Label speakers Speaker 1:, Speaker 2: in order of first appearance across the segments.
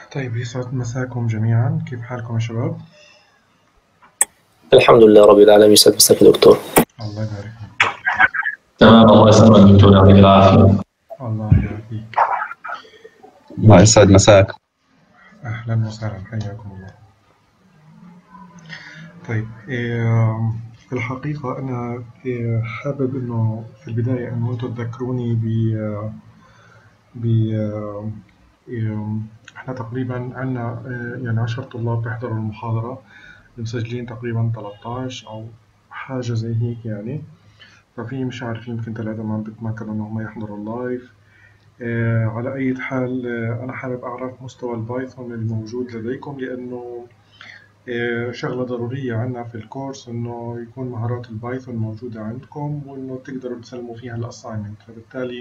Speaker 1: طيب يسعد مساكم جميعا، كيف حالكم يا شباب؟
Speaker 2: الحمد لله رب العالمين. يسعد مساك يا دكتور.
Speaker 1: الله يبارك فيك.
Speaker 3: تمام، الله يسلمك دكتور، يعطيك العافية.
Speaker 1: الله يعافيك.
Speaker 4: الله يسعد مساك.
Speaker 1: أهلا وسهلا، حياكم الله. طيب في الحقيقة أنا حابب إنه في البداية إنه أنتم تذكروني ب إحنا تقريبا عندنا يعني 10 طلاب بيحضروا المحاضرة، مسجلين تقريبا 13 أو حاجة زي هيك يعني. ففي مش عارف يمكن 3 ما بيتمكنوا إنهم يحضروا اللايف. على أي حال، أنا حابب أعرف مستوى البايثون الموجود لديكم، لأنه شغلة ضرورية عنا في الكورس إنه يكون مهارات البايثون موجودة عندكم وإنه تقدروا تسلموا فيها الأسايمنت. فبالتالي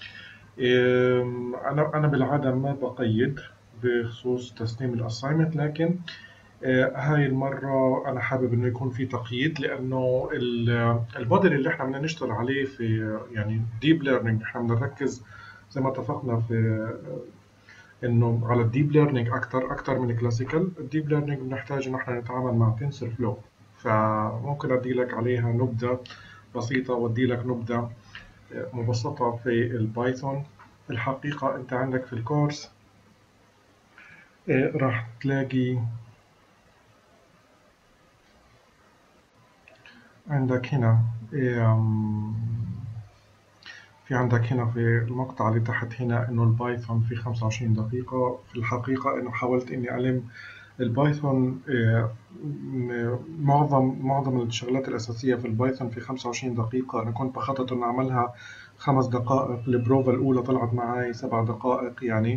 Speaker 1: أنا بالعادة ما بقيد بخصوص تسليم الأسايمنت، لكن هاي المرة أنا حابب إنه يكون في تقييد، لأنه الموديل اللي إحنا بدنا نشتغل عليه في يعني ديب ليرنينج، إحنا بدنا نركز زي ما اتفقنا في إنه على الديب ليرنينج أكتر من الكلاسيكال. الديب ليرنينج بنحتاج إنه إحنا نتعامل مع تنسر فلو، فممكن أدي لك عليها نبذة بسيطة وأدي لك نبذة مبسطة في البايثون. الحقيقة أنت عندك في الكورس راح تلاقي عندك هنا في عندك هنا في المقطع اللي تحت هنا إنه البايثون في 25 دقيقة. في الحقيقة إنه حاولت إني ألم البايثون، معظم الشغلات الأساسية في البايثون في 25 دقيقة. أنا كنت بخطط إني أعملها 5 دقائق، البروفا الأولى طلعت معي 7 دقائق يعني.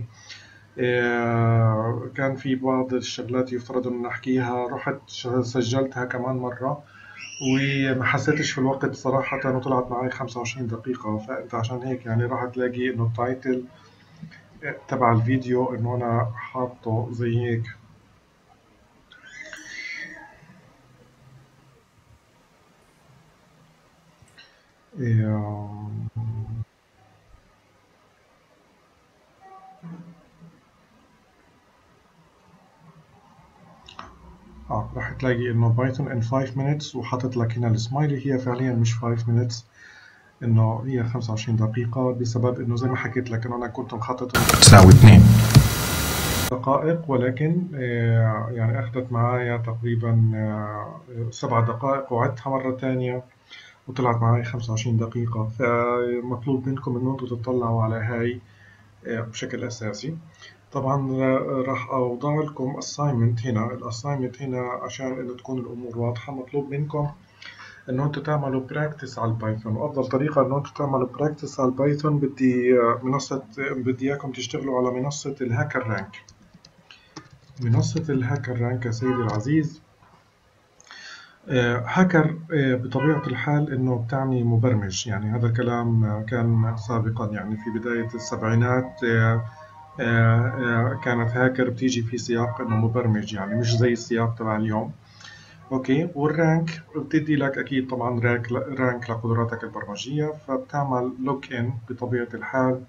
Speaker 1: كان في بعض الشغلات يفترض إن نحكيها، رحت سجلتها كمان مرة وما حسيتش في الوقت صراحة، وطلعت معي 25 دقيقة. فأنت عشان هيك يعني راح تلاقي إنه التايتل تبع الفيديو إنه أنا حاطه زي هيك. إيه، راح تلاقي إنه بايثون in 5 minutes، وحاطط لك هنا السمايلي. هي فعليا مش 5 minutes، إنه هي 25 دقيقة، بسبب إنه زي ما حكيت لك إنه أنا كنت مخطط
Speaker 4: تساوي 2
Speaker 1: دقائق، ولكن يعني أخذت معايا تقريبا 7 دقائق، وعدتها مرة تانية وطلعت معي 25 دقيقة. فمطلوب منكم إنه أنتم تطلعوا على هاي بشكل أساسي. طبعا راح أوضع لكم assignment هنا. الأسايمنت هنا عشان إنه تكون الأمور واضحة، مطلوب منكم إنه أنتم تعملوا براكتس على البايثون. وأفضل طريقة إنه أنتم تعملوا براكتس على البايثون، بدي إياكم تشتغلوا على منصة الهاكر رانك. منصة الهاكر رانك يا سيدي العزيز، هاكر بطبيعة الحال إنه بتعني مبرمج. يعني هذا الكلام كان سابقا، يعني في بداية السبعينات كانت هاكر بتيجي في سياق إنه مبرمج، يعني مش زي السياق تبع اليوم. أوكي. والرانك بتدي لك أكيد طبعا رانك لقدراتك البرمجية، فبتعمل لوك إن بطبيعة الحال.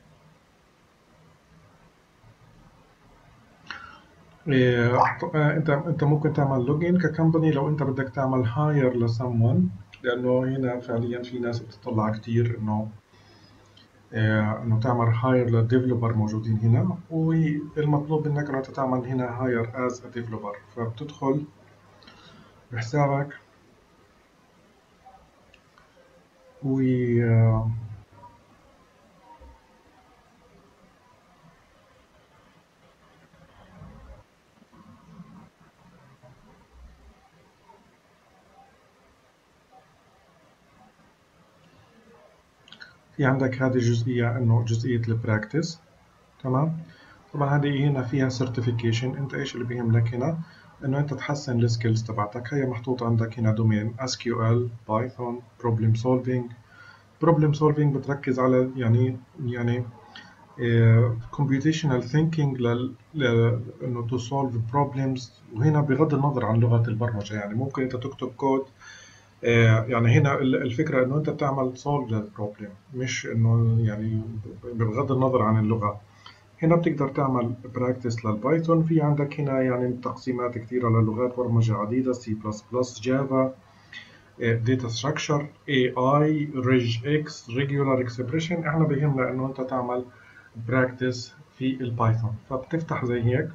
Speaker 1: انت ممكن تعمل لوجين ككمباني لو انت بدك تعمل هاير لسمون، لانه هنا فعليا في ناس بتطلع كتير انه تعمل هاير للديفلوبر موجودين هنا، والمطلوب منك انه انت تعمل هنا هاير از ديفلوبر. فبتدخل بحسابك و في عندك هذه الجزئية انه جزئية البراكتس. تمام. طبعا هذه هنا فيها سيرتيفيكيشن. انت ايش اللي بيهمك هنا؟ انه انت تحسن السكيلز تبعتك. هي محطوط عندك هنا دومين SQL بايثون بروبلم سولفينج. بروبلم سولفينج بتركز على يعني computational thinking انه to solve problems. وهنا بغض النظر عن لغة البرمجة، يعني ممكن انت تكتب كود. يعني هنا الفكرة انه انت بتعمل solve للبروبلم، مش انه يعني بغض النظر عن اللغة. هنا بتقدر تعمل براكتس للبايثون. في عندك هنا يعني تقسيمات كثيرة للغات برمجة عديدة، C++، جافا، داتا ستراكشر، AI، regex، regular expression. احنا بيهمنا انه انت تعمل براكتس في البايثون. فبتفتح زي هيك.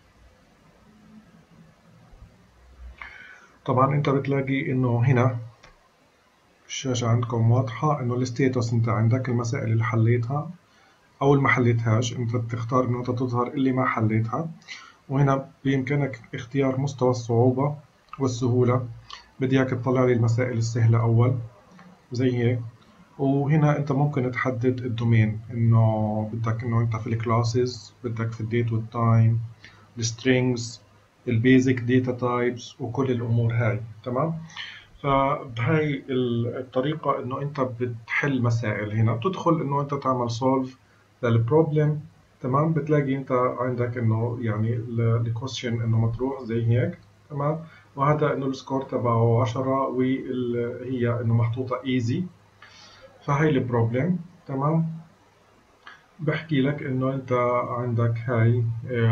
Speaker 1: طبعا انت بتلاقي انه هنا الشاشة عندكم واضحة انه الستيتس، انت عندك المسائل اللي حليتها او اللي ما حليتهاش. انت بتختار انه انت تظهر اللي ما حليتها، وهنا بإمكانك اختيار مستوى الصعوبة والسهولة. بدي اياك تطلع لي المسائل السهلة أول زي هيك. وهنا أنت ممكن تحدد الدومين، إنه بدك إنه أنت في الكلاسز، بدك في الديت والتايم، السترينجز، البيزك داتا تايبس، وكل الأمور هاي. تمام. فبهاي الطريقة إنه أنت بتحل مسائل. هنا بتدخل إنه أنت تعمل سولف للبروبلم. تمام. بتلاقي أنت عندك إنه يعني الكويستشن إنه مطروح زي هيك. تمام. وهذا إنه السكور تبعه 10، وهي إنه محطوطة ايزي. فهي البروبلم. تمام. بحكي لك إنه أنت عندك هاي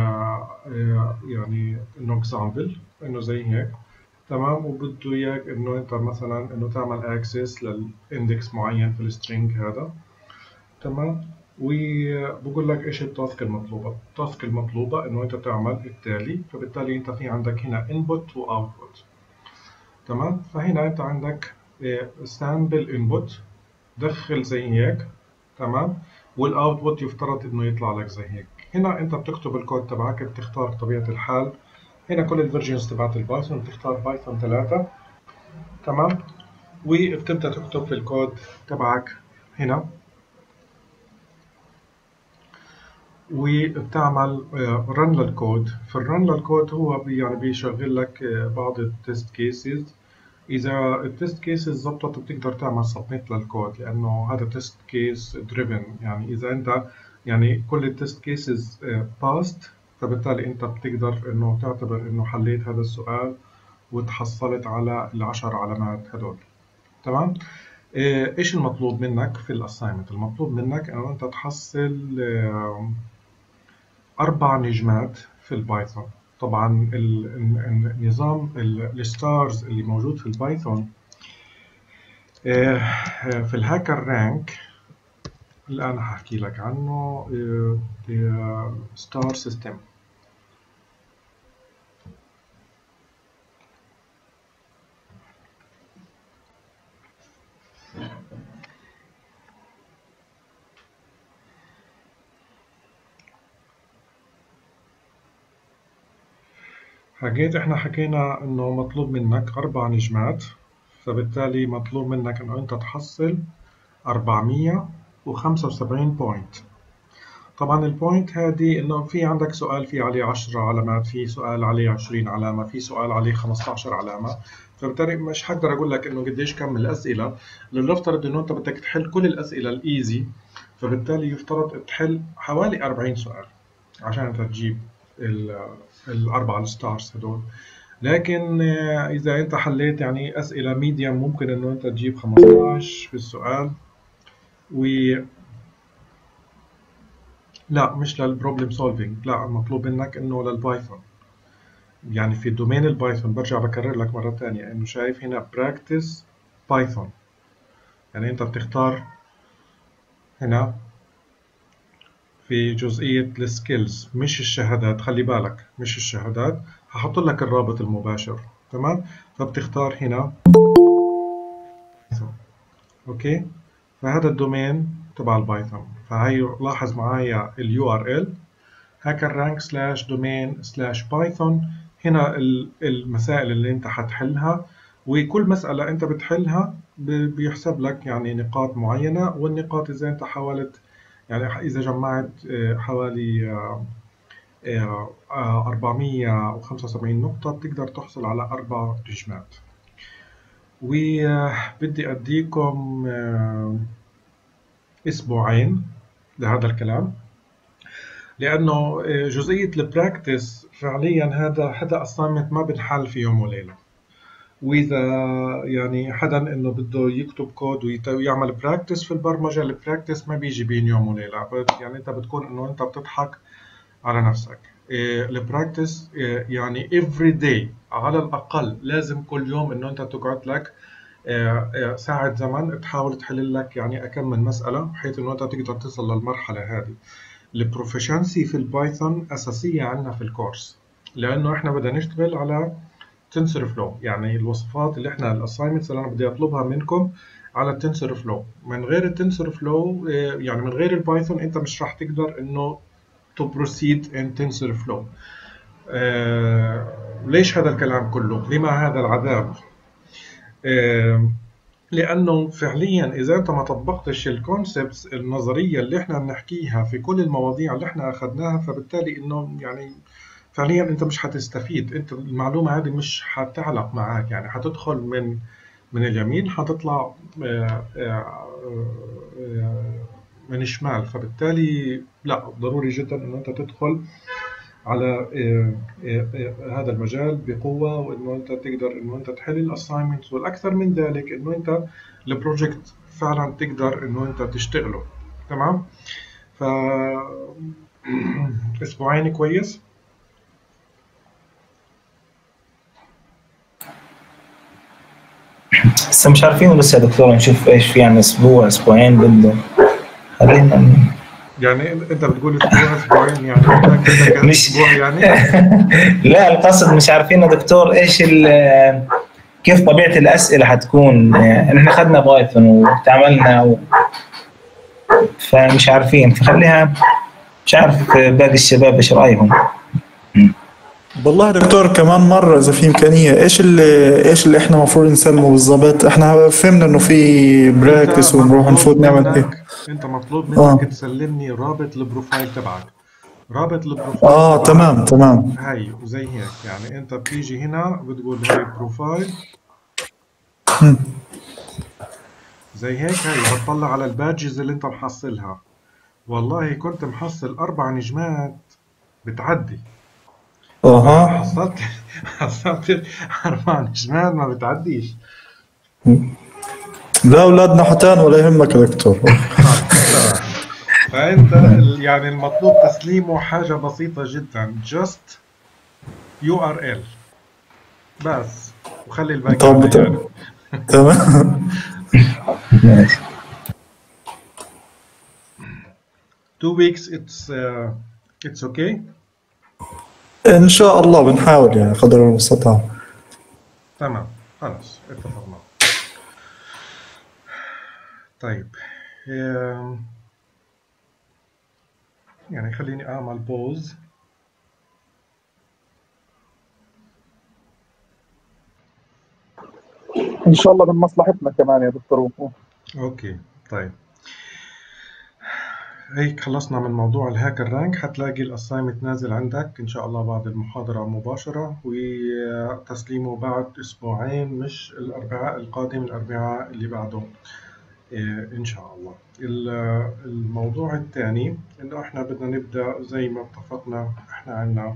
Speaker 1: يعني إنه example إنه زي هيك. تمام. وبده إياك إنه أنت مثلا إنه تعمل access للإندكس معين في السترينج هذا. تمام. وبقول لك إيش التاسك المطلوبة. التاسك المطلوبة إنه أنت تعمل التالي. فبالتالي أنت في عندك هنا input و output. تمام. فهنا أنت عندك sample input، دخل زي هيك. تمام. والاوتبوت يفترض انه يطلع لك زي هيك. هنا انت بتكتب الكود تبعك، بتختار طبيعة الحال هنا كل الفيرجنز تبعت البايثون، بتختار بايثون 3. تمام. وبتبدأ تكتب في الكود تبعك هنا، وبتعمل رن للكود. في الرن للكود هو يعني بيشغل لك بعض التست كيسز. إذا التست كيسز زبطت بتقدر تعمل سبميت للكود، لأنه هذا تست كيس دريفن. يعني إذا أنت يعني كل التست كيسز باست، فبالتالي أنت بتقدر إنه تعتبر إنه حليت هذا السؤال وتحصلت على ال10 علامات هدول. تمام. إيش المطلوب منك في الأسايمنت؟ المطلوب منك إنه أنت تحصل 4 نجمات في البايثون. طبعا النظام الستارز اللي موجود في البايثون في الهاكر رانك اللي أنا هحكي لك عنه، ستار سيستم. احنا حكينا انه مطلوب منك 4 نجمات، فبالتالي مطلوب منك انه انت تحصل 475 بوينت. طبعا البوينت هذه انه في عندك سؤال في عليه 10 علامات، في سؤال عليه 20 علامة، في سؤال عليه 15 علامة. فبالتالي مش حقدر اقول لك انه قديش كم الاسئلة. لنفترض انه انت بدك تحل كل الاسئلة الايزي، فبالتالي يفترض تحل حوالي 40 سؤال عشان انت تجيب الاربعة الستارز هدول. لكن اذا انت حليت يعني اسئلة ميديم، ممكن انه انت تجيب 15 في السؤال. لا، مش للبروبلم سولفينج، لا، مطلوب منك انه للبايثون. يعني في دومين البايثون. برجع بكرر لك مرة تانية انه شايف هنا براكتس بايثون، يعني انت بتختار هنا في جزئية السكيلز، مش الشهادات. خلي بالك، مش الشهادات. هحط لك الرابط المباشر. تمام. فبتختار هنا بايثون. اوكي. فهذا الدومين تبع البايثون. فهي لاحظ معايا URL hackerrank/domain/python. هنا المسائل اللي انت حتحلها، وكل مسألة انت بتحلها بيحسب لك يعني نقاط معينة. والنقاط اذا انت حاولت يعني اذا جمعت حوالي 475 نقطة بتقدر تحصل على 4 نجمات. وبدي أديكم أسبوعين لهذا الكلام، لأنه جزئية البراكتس فعليا هذا assignment ما بنحل في يوم وليلة. واذا يعني حدا انه بده يكتب كود ويعمل براكتس في البرمجه، البراكتس ما بيجي بين يوم وليله، يعني انت بتكون انه انت بتضحك على نفسك. البراكتس يعني every day على الاقل لازم كل يوم انه انت تقعد لك ساعة زمن تحاول تحل لك يعني أكم من مسألة بحيث إنه أنت تقدر تصل للمرحلة هذه. البروفيشنسي في البايثون أساسية عندنا في الكورس، لأنه إحنا بدنا نشتغل على تنسر فلو، يعني الوصفات اللي إحنا الأسايمنتس اللي أنا بدي أطلبها منكم على التنسر فلو. من غير التنسر فلو يعني من غير البايثون أنت مش راح تقدر إنه to proceed in TensorFlow. ليش هذا الكلام كله؟ لما هذا العذاب؟ لأنه فعليا إذا أنت ما طبقتش الكونسبتس النظرية اللي احنا بنحكيها في كل المواضيع اللي احنا أخذناها، فبالتالي إنه يعني فعليا أنت مش هتستفيد، أنت المعلومة هذه مش هتعلق معك، يعني هتدخل من اليمين هتطلع من الشمال. فبالتالي لا، ضروري جدا إنه أنت تدخل على هذا المجال بقوة، وإنه أنت تقدر إنه أنت تحل الأسايمنتس، والأكثر من ذلك إنه أنت البروجكت فعلا تقدر إنه أنت تشتغله. تمام؟ ف أسبوعين كويس؟
Speaker 5: لسه مش عارفين لسه يا دكتور، نشوف ايش في عن اسبوع اسبوعين بده. خلينا
Speaker 1: يعني أنت بتقول أسبوع أسبوعين، يعني متأكد لك
Speaker 5: مش
Speaker 1: أسبوع يعني؟
Speaker 5: لا، القصد مش عارفين يا دكتور ايش كيف طبيعة الأسئلة حتكون. احنا اخذنا بايثون وتعاملنا فمش عارفين، فخليها مش عارف باقي الشباب ايش رأيهم.
Speaker 6: والله يا دكتور كمان مرة إذا في إمكانية إيش اللي إحنا المفروض نسلمه بالضبط. إحنا فهمنا إنه في براكتس ونروح نفوت نعمل هيك.
Speaker 1: أنت مطلوب منك تسلمني رابط البروفايل تبعك. رابط البروفايل
Speaker 6: تمام تمام.
Speaker 1: هاي وزي هيك، يعني انت بتيجي هنا بتقول هاي بروفايل زي هيك، هاي بتطلع على البادجز اللي انت محصلها. والله كنت محصل 4 نجمات بتعدي. حصلت 4 نجمات ما بتعديش.
Speaker 6: لا أولادنا حتان ولا يهمك يا دكتور.
Speaker 1: فأنت يعني المطلوب تسليمه حاجة بسيطة جدا، just URL بس، وخلي الباقي
Speaker 6: طب تمام.
Speaker 1: 2 weeks it's okay.
Speaker 6: إن شاء الله بنحاول يعني قدر المستطاع.
Speaker 1: تمام، خلاص اتفقنا. طيب يعني خليني أعمل بوز.
Speaker 7: إن شاء الله من مصلحتنا كمان يا دكتور وقوف.
Speaker 1: أوكي طيب، هيك خلصنا من موضوع الهاكر رانك. حتلاقي الأسايمنت نازل عندك إن شاء الله بعد المحاضرة مباشرة، وتسليمه بعد أسبوعين، مش الأربعاء القادم، الأربعاء اللي بعده إن شاء الله. الموضوع الثاني إنه إحنا بدنا نبدأ زي ما اتفقنا. إحنا عنا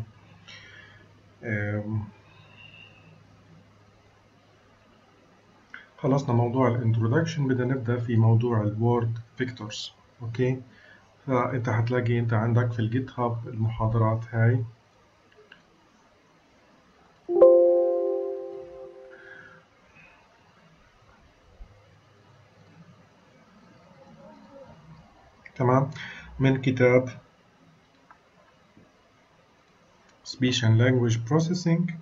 Speaker 1: خلصنا موضوع الانترودكشن، بدنا نبدأ في موضوع الوورد فيكتورز. أوكي، فأنت هتلاقي أنت عندك في الجيت هاب المحاضرات هاي. تمام، من كتاب Speech and Language Processing.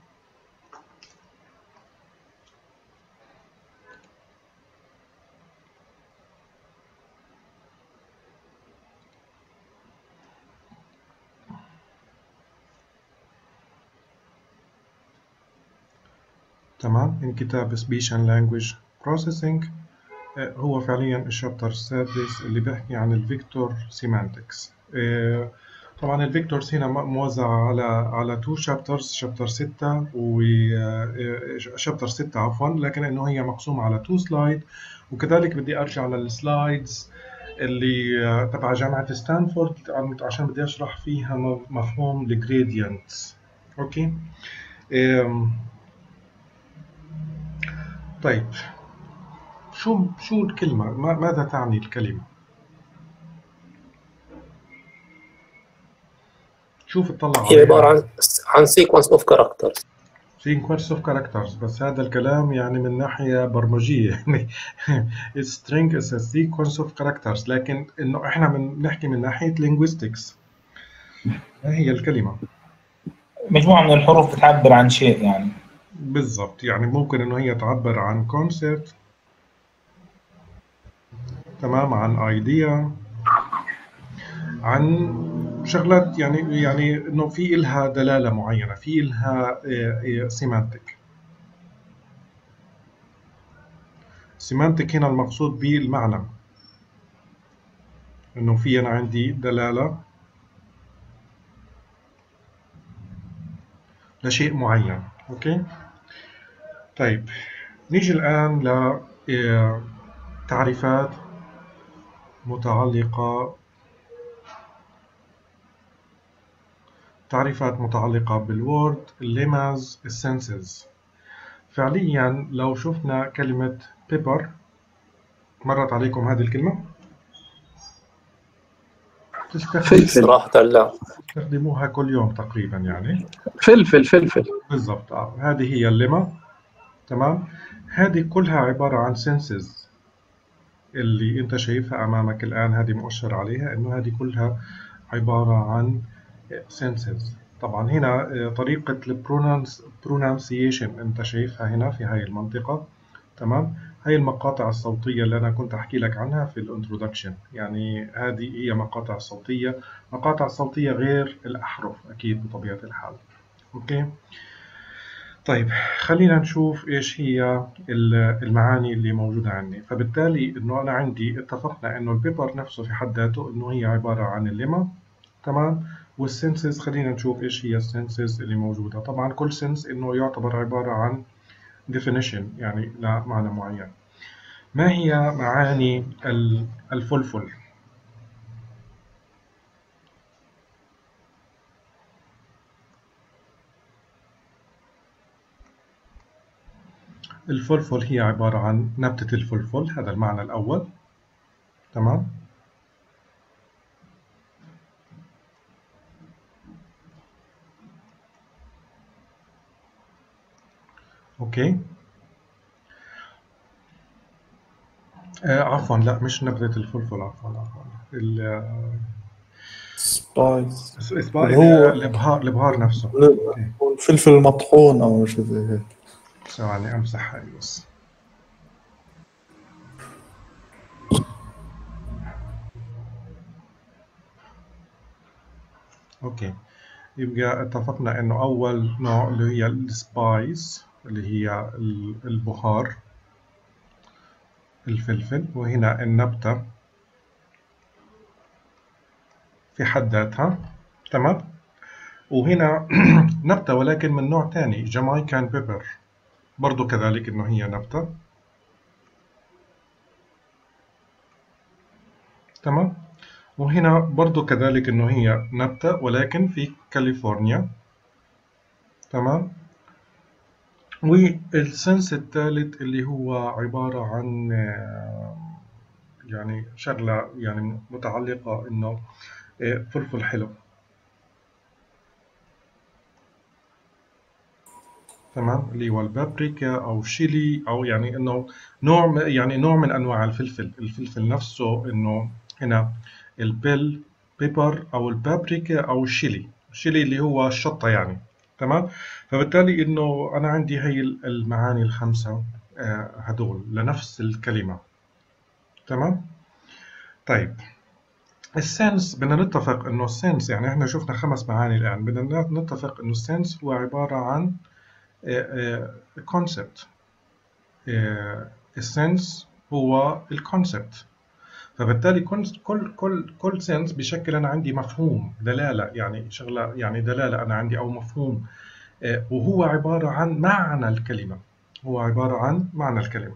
Speaker 1: تمام، من كتاب Speech and Language Processing. هو فعليا الشابتر السادس اللي بيحكي عن الفيكتور سيمانتكس. طبعا الفيكتورز هنا موزعة على 2 شابترز، شابتر 6 شابتر 6 عفوا، لكن انه هي مقسومة على 2 سلايد. وكذلك بدي ارجع للسلايدز اللي تبع جامعة ستانفورد عشان بدي اشرح فيها مفهوم الجريدينتس. اوكي، طيب شو الكلمة؟ ماذا تعني الكلمة؟ شوف اطلع
Speaker 2: هي عبارة
Speaker 1: عليها.
Speaker 2: عن sequence of characters.
Speaker 1: sequence of characters، بس هذا الكلام يعني من ناحية برمجية يعني a string is a sequence of characters، لكن إنه إحنا بنحكي من ناحية linguistics. ما هي الكلمة؟
Speaker 5: مجموعة من الحروف بتعبر عن شيء يعني.
Speaker 1: بالضبط، يعني ممكن إنه هي تعبر عن concept، تمام، عن idea، عن شغلات، يعني إنه في إلها دلالة معينة، في إلها semantic. semantic هنا المقصود به المعنى، إنه في أنا عندي دلالة لشيء معين. أوكي. طيب نيجي الآن لتعريفات متعلقة بالوورد، الليماز، السنسز. فعليا لو شفنا كلمة بيبر، مرت عليكم هذه الكلمة؟
Speaker 7: فلفل.
Speaker 2: صراحة لا.
Speaker 1: تستخدموها كل يوم تقريبا يعني.
Speaker 7: فلفل.
Speaker 1: بالضبط. هذه هي الليمة. تمام. هذه كلها عبارة عن سنسز اللي انت شايفها امامك الان، هذه مؤشر عليها انه هذه كلها عبارة عن senses. طبعا هنا طريقة pronunciation انت شايفها هنا في هاي المنطقة. تمام. هاي المقاطع الصوتية اللي أنا كنت أحكي لك عنها في الانترودكشن، يعني هذه هي مقاطع صوتية غير الأحرف أكيد بطبيعة الحال. أوكي. طيب خلينا نشوف إيش هي المعاني اللي موجودة عندي. فبالتالي إنه أنا عندي اتفقنا إنه البيبر نفسه في حد ذاته إنه هي عبارة عن الليمة. تمام. والسنسز خلينا نشوف إيش هي السنسز اللي موجودة. طبعا كل سنس إنه يعتبر عبارة عن definition، يعني لمعنى معين. ما هي معاني الفلفل؟ الفلفل هي عبارة عن نبتة الفلفل، هذا المعنى الأول. تمام. أوكي. عفوا، لا مش نبتة الفلفل، عفوا.
Speaker 6: سبايس.
Speaker 1: إسباء
Speaker 6: اللي هو
Speaker 1: الإبهار نفسه. أوكي.
Speaker 6: الفلفل المطحون أو شيء زي هيك.
Speaker 1: ثواني أمسح هاي بس. أوكي. يبقى اتفقنا إنه أول نوع اللي هي السبايس، اللي هي البهار، الفلفل، وهنا النبتة في حد ذاتها. تمام. وهنا نبتة ولكن من نوع تاني، جامايكان بيبر، برضو كذلك إنه هي نبتة. تمام. وهنا برضو كذلك إنه هي نبتة ولكن في كاليفورنيا. تمام. والسنس الثالث اللي هو عبارة عن يعني شغلة يعني متعلقة إنه فلفل حلو. تمام. اللي هو البابريكا أو شيلي، أو يعني إنه نوع من أنواع الفلفل نفسه. إنه هنا البيل بيبر أو البابريكا أو الشيلي اللي هو الشطة يعني. تمام. فبالتالي إنه أنا عندي هي المعاني الخمسة هدول لنفس الكلمة. تمام. طيب السنس، بدنا نتفق إنه السنس، يعني إحنا شفنا 5 معاني الآن، بدنا نتفق إنه السنس هو عبارة عن concept. السنس هو الكونسبت. فبالتالي كل سنس بشكل أنا عندي مفهوم، دلالة، يعني شغلة، يعني دلالة أنا عندي أو مفهوم، وهو عبارة عن معنى الكلمة.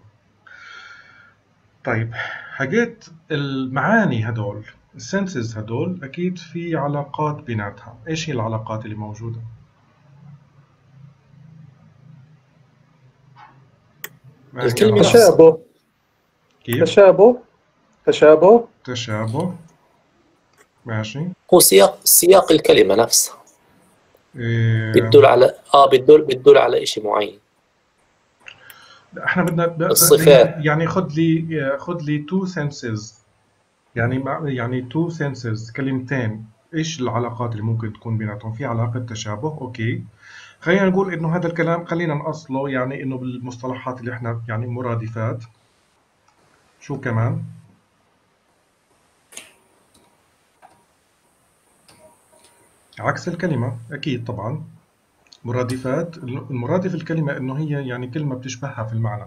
Speaker 1: طيب حاجات المعاني هدول، السنسز هدول أكيد في علاقات بيناتها. إيش هي العلاقات اللي موجودة؟ ما هي
Speaker 2: الكلمة
Speaker 1: العلاقة؟
Speaker 2: نفسها.
Speaker 7: تشابه
Speaker 1: كيف؟
Speaker 7: تشابه
Speaker 1: تشابه. ماشي.
Speaker 2: هو سياق الكلمة نفسها
Speaker 1: إيه،
Speaker 2: بتدل على بتدل على إشي معين.
Speaker 1: احنا بدنا
Speaker 2: الصفات.
Speaker 1: يعني خد لي تو سنسز، يعني تو سنسز، كلمتين. ايش العلاقات اللي ممكن تكون بيناتهم؟ في علاقة تشابه، اوكي. خلينا نقول انه هذا الكلام خلينا نأصله يعني انه بالمصطلحات اللي احنا يعني مرادفات. شو كمان؟ عكس الكلمة اكيد طبعا. مرادفات، المرادف الكلمة انه هي يعني كلمة بتشبهها في المعنى.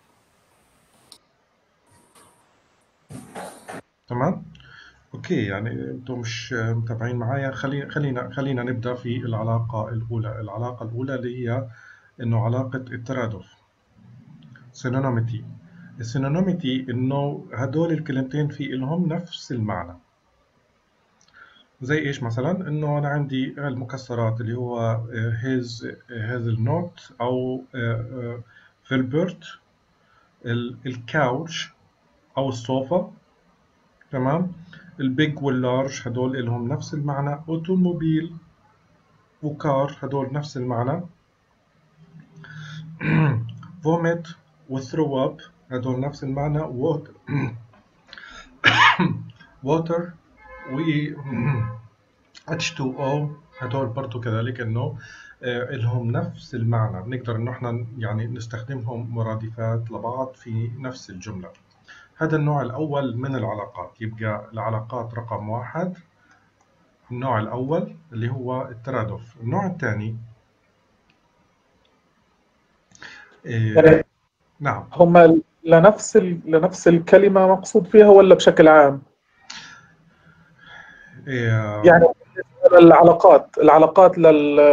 Speaker 1: تمام؟ اوكي، يعني انتم مش متابعين معايا. خلينا نبدأ في العلاقة الأولى. العلاقة الأولى اللي هي انه علاقة الترادف، synonymity. السينونيميتي انه هدول الكلمتين في لهم نفس المعنى. زي ايش مثلا؟ انه انا عندي المكسرات اللي هو هيزل نوت او فيلبرت، الكاوتش او الصوفا. تمام. البيج واللارج هدول لهم نفس المعنى. اوتوموبيل وكار هدول نفس المعنى. فوميت وثرو اب هدول نفس المعنى. ووتر و H2O هدول برضو كذلك انه لهم نفس المعنى. بنقدر انه احنا يعني نستخدمهم مرادفات لبعض في نفس الجملة. هذا النوع الأول من العلاقات. يبقى العلاقات رقم 1 النوع الأول اللي هو الترادف. النوع الثاني
Speaker 7: يعني
Speaker 1: نعم.
Speaker 7: هم لنفس الكلمة مقصود فيها ولا بشكل عام؟ يعني العلاقات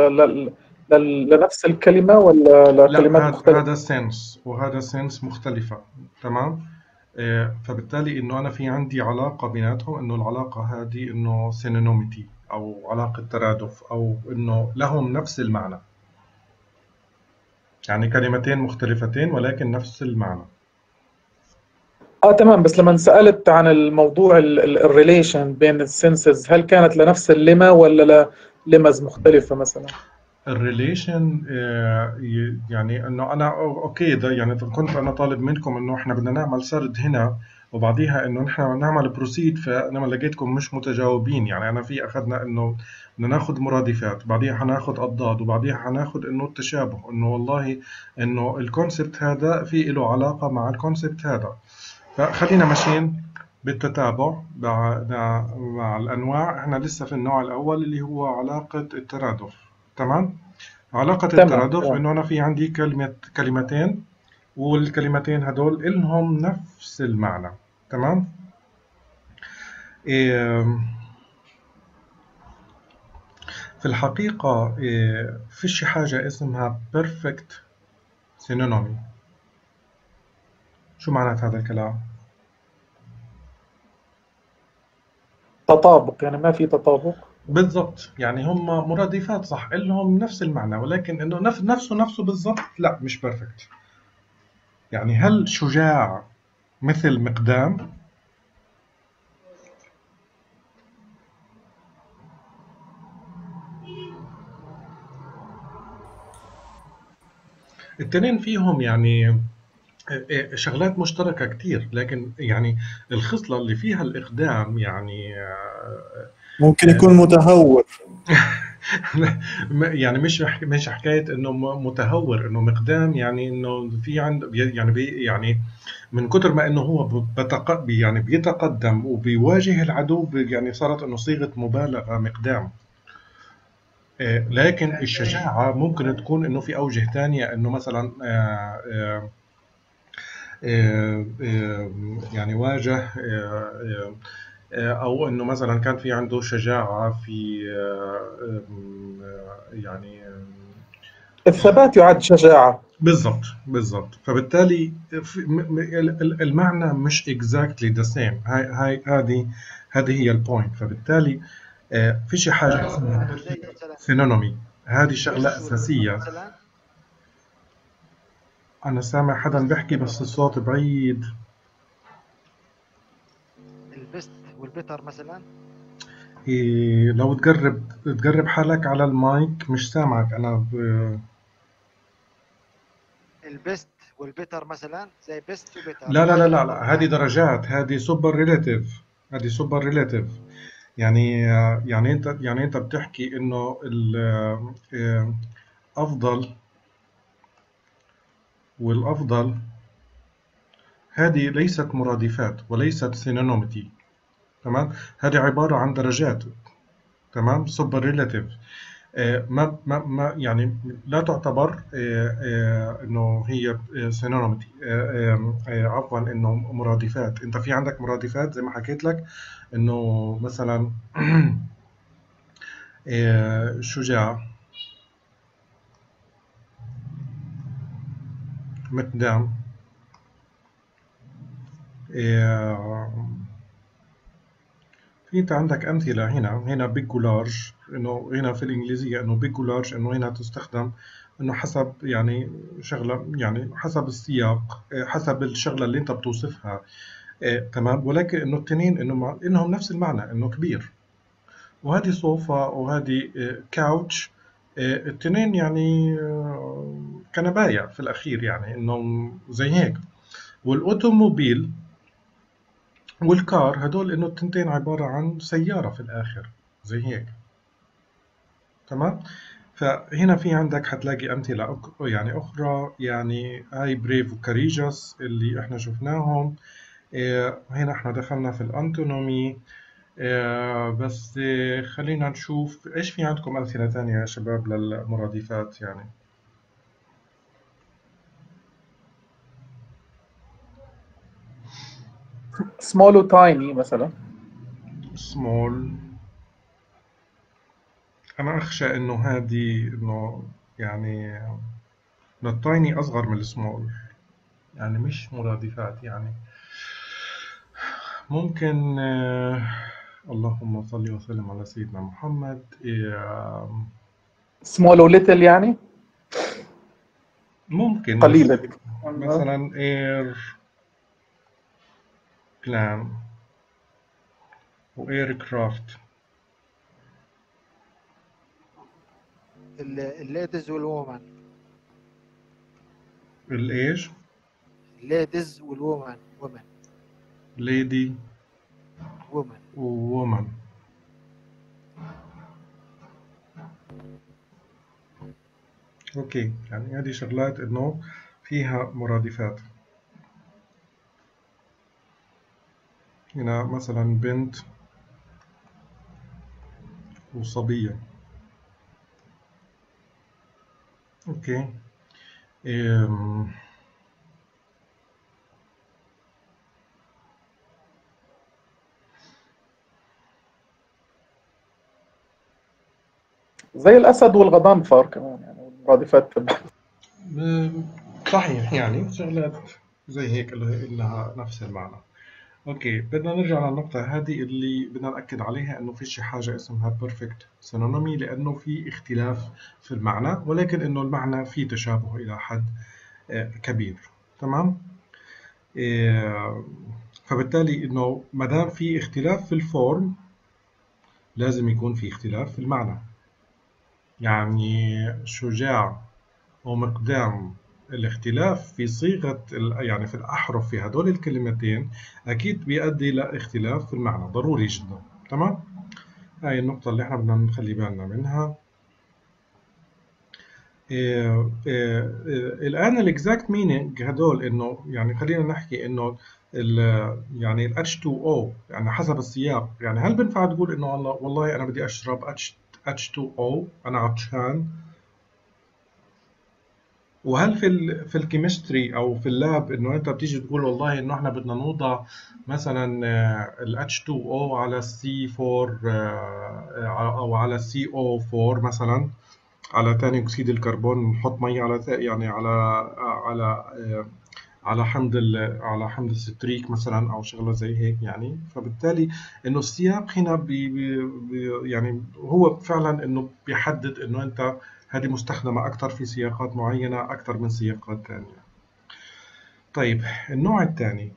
Speaker 7: لنفس الكلمة ولا
Speaker 1: لا،
Speaker 7: لكلمات مختلفة؟
Speaker 1: هذا سنس وهذا سنس مختلفة. تمام. فبالتالي انه انا في عندي علاقة بيناتهم، انه العلاقة هذه انه سينونيميتي او علاقة ترادف، او انه لهم نفس المعنى. يعني كلمتين مختلفتين ولكن نفس المعنى.
Speaker 7: تمام. بس لما سألت عن الموضوع الريليشن بين السنسز، هل كانت لنفس اللمة ولا لمز مختلفة مثلا؟
Speaker 1: الريليشن يعني انه انا اوكي، ده يعني كنت انا طالب منكم انه احنا بدنا نعمل سرد هنا وبعديها انه نحن نعمل بروسيد، فانا لقيتكم مش متجاوبين. يعني انا في اخذنا انه بدنا ناخذ مرادفات، بعديها حناخذ اضداد، وبعديها حناخذ انه التشابه، انه والله انه الكونسبت هذا في له علاقة مع الكونسبت هذا. فخلينا ماشيين بالتتابع مع الانواع. احنا لسه في النوع الاول اللي هو علاقة الترادف. تمام. علاقة
Speaker 7: تمام.
Speaker 1: الترادف إنه أنا في عندي كلمتين، والكلمتين هدول إلهم نفس المعنى. تمام. في الحقيقة فيش حاجة اسمها perfect synonymy. شو معنات هذا الكلام؟
Speaker 7: تطابق، يعني ما في تطابق.
Speaker 1: بالضبط، يعني هم مرادفات صح، إلهم نفس المعنى، ولكن إنه نفسه بالضبط لا، مش perfect. يعني هل شجاع مثل مقدام؟ التنين فيهم يعني شغلات مشتركة كتير، لكن يعني الخصلة اللي فيها الإقدام يعني
Speaker 6: ممكن يكون متهور.
Speaker 1: يعني مش حكاية إنه متهور، إنه مقدام، يعني إنه في عنده يعني من كتر ما إنه هو يعني بيتقدم وبيواجه العدو، يعني صارت إنه صيغة مبالغة مقدام. لكن الشجاعة ممكن تكون إنه في أوجه تانية، إنه مثلا يعني واجه أو إنه مثلا كان في عنده شجاعة في يعني
Speaker 7: الثبات يعد شجاعة.
Speaker 1: بالضبط. فبالتالي المعنى مش exactly the same. هذه هي البوينت. فبالتالي فيش حاجة اسمها synonymy. هذه شغلة أساسية. أنا سامع حدا بيحكي بس الصوت بعيد.
Speaker 8: البست والبتر مثلا.
Speaker 1: إيه لو تقرب حالك على المايك، مش سامعك أنا
Speaker 8: البست والبتر مثلا، زي بست وبتر،
Speaker 1: لا لا لا
Speaker 8: هذا
Speaker 1: لا
Speaker 8: الأمر
Speaker 1: لا، هذه
Speaker 8: العام.
Speaker 1: درجات، هذه سوبر ريلاتيف. هذه سوبر ريلاتيف. يعني أنت بتحكي إنه أفضل والأفضل، هذه ليست مرادفات وليست سينونيمتي. تمام، هذه عبارة عن درجات. تمام، سوبر ريلاتيف. ما يعني لا تعتبر انه هي سينونيمتي، عفوا انه مرادفات. انت في عندك مرادفات زي ما حكيت لك، انه مثلا شجاع، مقدام، في انت عندك امثله هنا بيج ولارج، انه هنا في الانجليزيه انه بيج ولارج، انه هنا تستخدم انه حسب يعني شغله، يعني حسب السياق، حسب الشغله اللي انت بتوصفها. تمام، ولكن انه التنين انهم نفس المعنى، انه كبير. وهذه صوفا وهذه كاوتش، التنين يعني كنباية في الاخير، يعني انه زي هيك. والاوتوموبيل والكار، هدول انه التنتين عبارة عن سيارة في الاخر، زي هيك. تمام، فهنا في عندك حتلاقي أمثلة يعني أخرى، يعني هاي بريف وكاريجس اللي إحنا شفناهم. هنا إحنا دخلنا في الأنتونومي. بس خلينا نشوف إيش في عندكم أمثلة تانية يا شباب للمرادفات يعني.
Speaker 7: small و tiny مثلا.
Speaker 1: small، أنا أخشى إنه هذه إنه يعني إنه التايني أصغر من السمول، يعني مش مرادفات يعني. ممكن اللهم صل وسلم على سيدنا محمد.
Speaker 7: small و little يعني
Speaker 1: ممكن
Speaker 7: قليلة دي.
Speaker 1: مثلا اير بلان واير كرافت.
Speaker 8: الليدز والوومن.
Speaker 1: الايش؟
Speaker 8: الليدز والوومن. وومن.
Speaker 1: ليدي
Speaker 8: وومن.
Speaker 1: وومن. اوكي، يعني هذه شغلات انه فيها مرادفات. هنا مثلا بنت وصبية. اوكي.
Speaker 7: زي الأسد والغضنفر كمان، يعني المرادفات تبع.
Speaker 1: صحيح، يعني شغلات زي هيك اللي لها نفس المعنى. اوكي، بدنا نرجع للنقطة هذه اللي بدنا نأكد عليها، انه فيش حاجة اسمها perfect synonymy، لانه في اختلاف في المعنى، ولكن انه المعنى فيه تشابه الى حد كبير. تمام. فبالتالي انه ما دام في اختلاف في الفورم، لازم يكون في اختلاف في المعنى. يعني شجاع ومقدام، الاختلاف في صيغة يعني في الأحرف في هدول الكلمتين أكيد بيؤدي لاختلاف في المعنى، ضروري جدا. تمام، هاي النقطة اللي احنا بدنا نخلي بالنا منها. الآن الإكزاكت مينينج هدول، إنه يعني خلينا نحكي إنه يعني ال H2O، يعني حسب السياق. يعني هل بنفع تقول إنه والله أنا بدي أشرب H2O، أنا عطشان؟ وهل في الكيمستري او في اللاب انه انت بتيجي تقول والله انه احنا بدنا نوضع مثلا ال H2O على C4 او على CO4 مثلا، على ثاني اكسيد الكربون، نحط مي على يعني على على حمض الستريك مثلا، او شغله زي هيك يعني. فبالتالي انه السياق هنا يعني هو فعلا انه بيحدد انه انت هذه مستخدمه اكثر في سياقات معينه اكثر من سياقات ثانيه. طيب النوع الثاني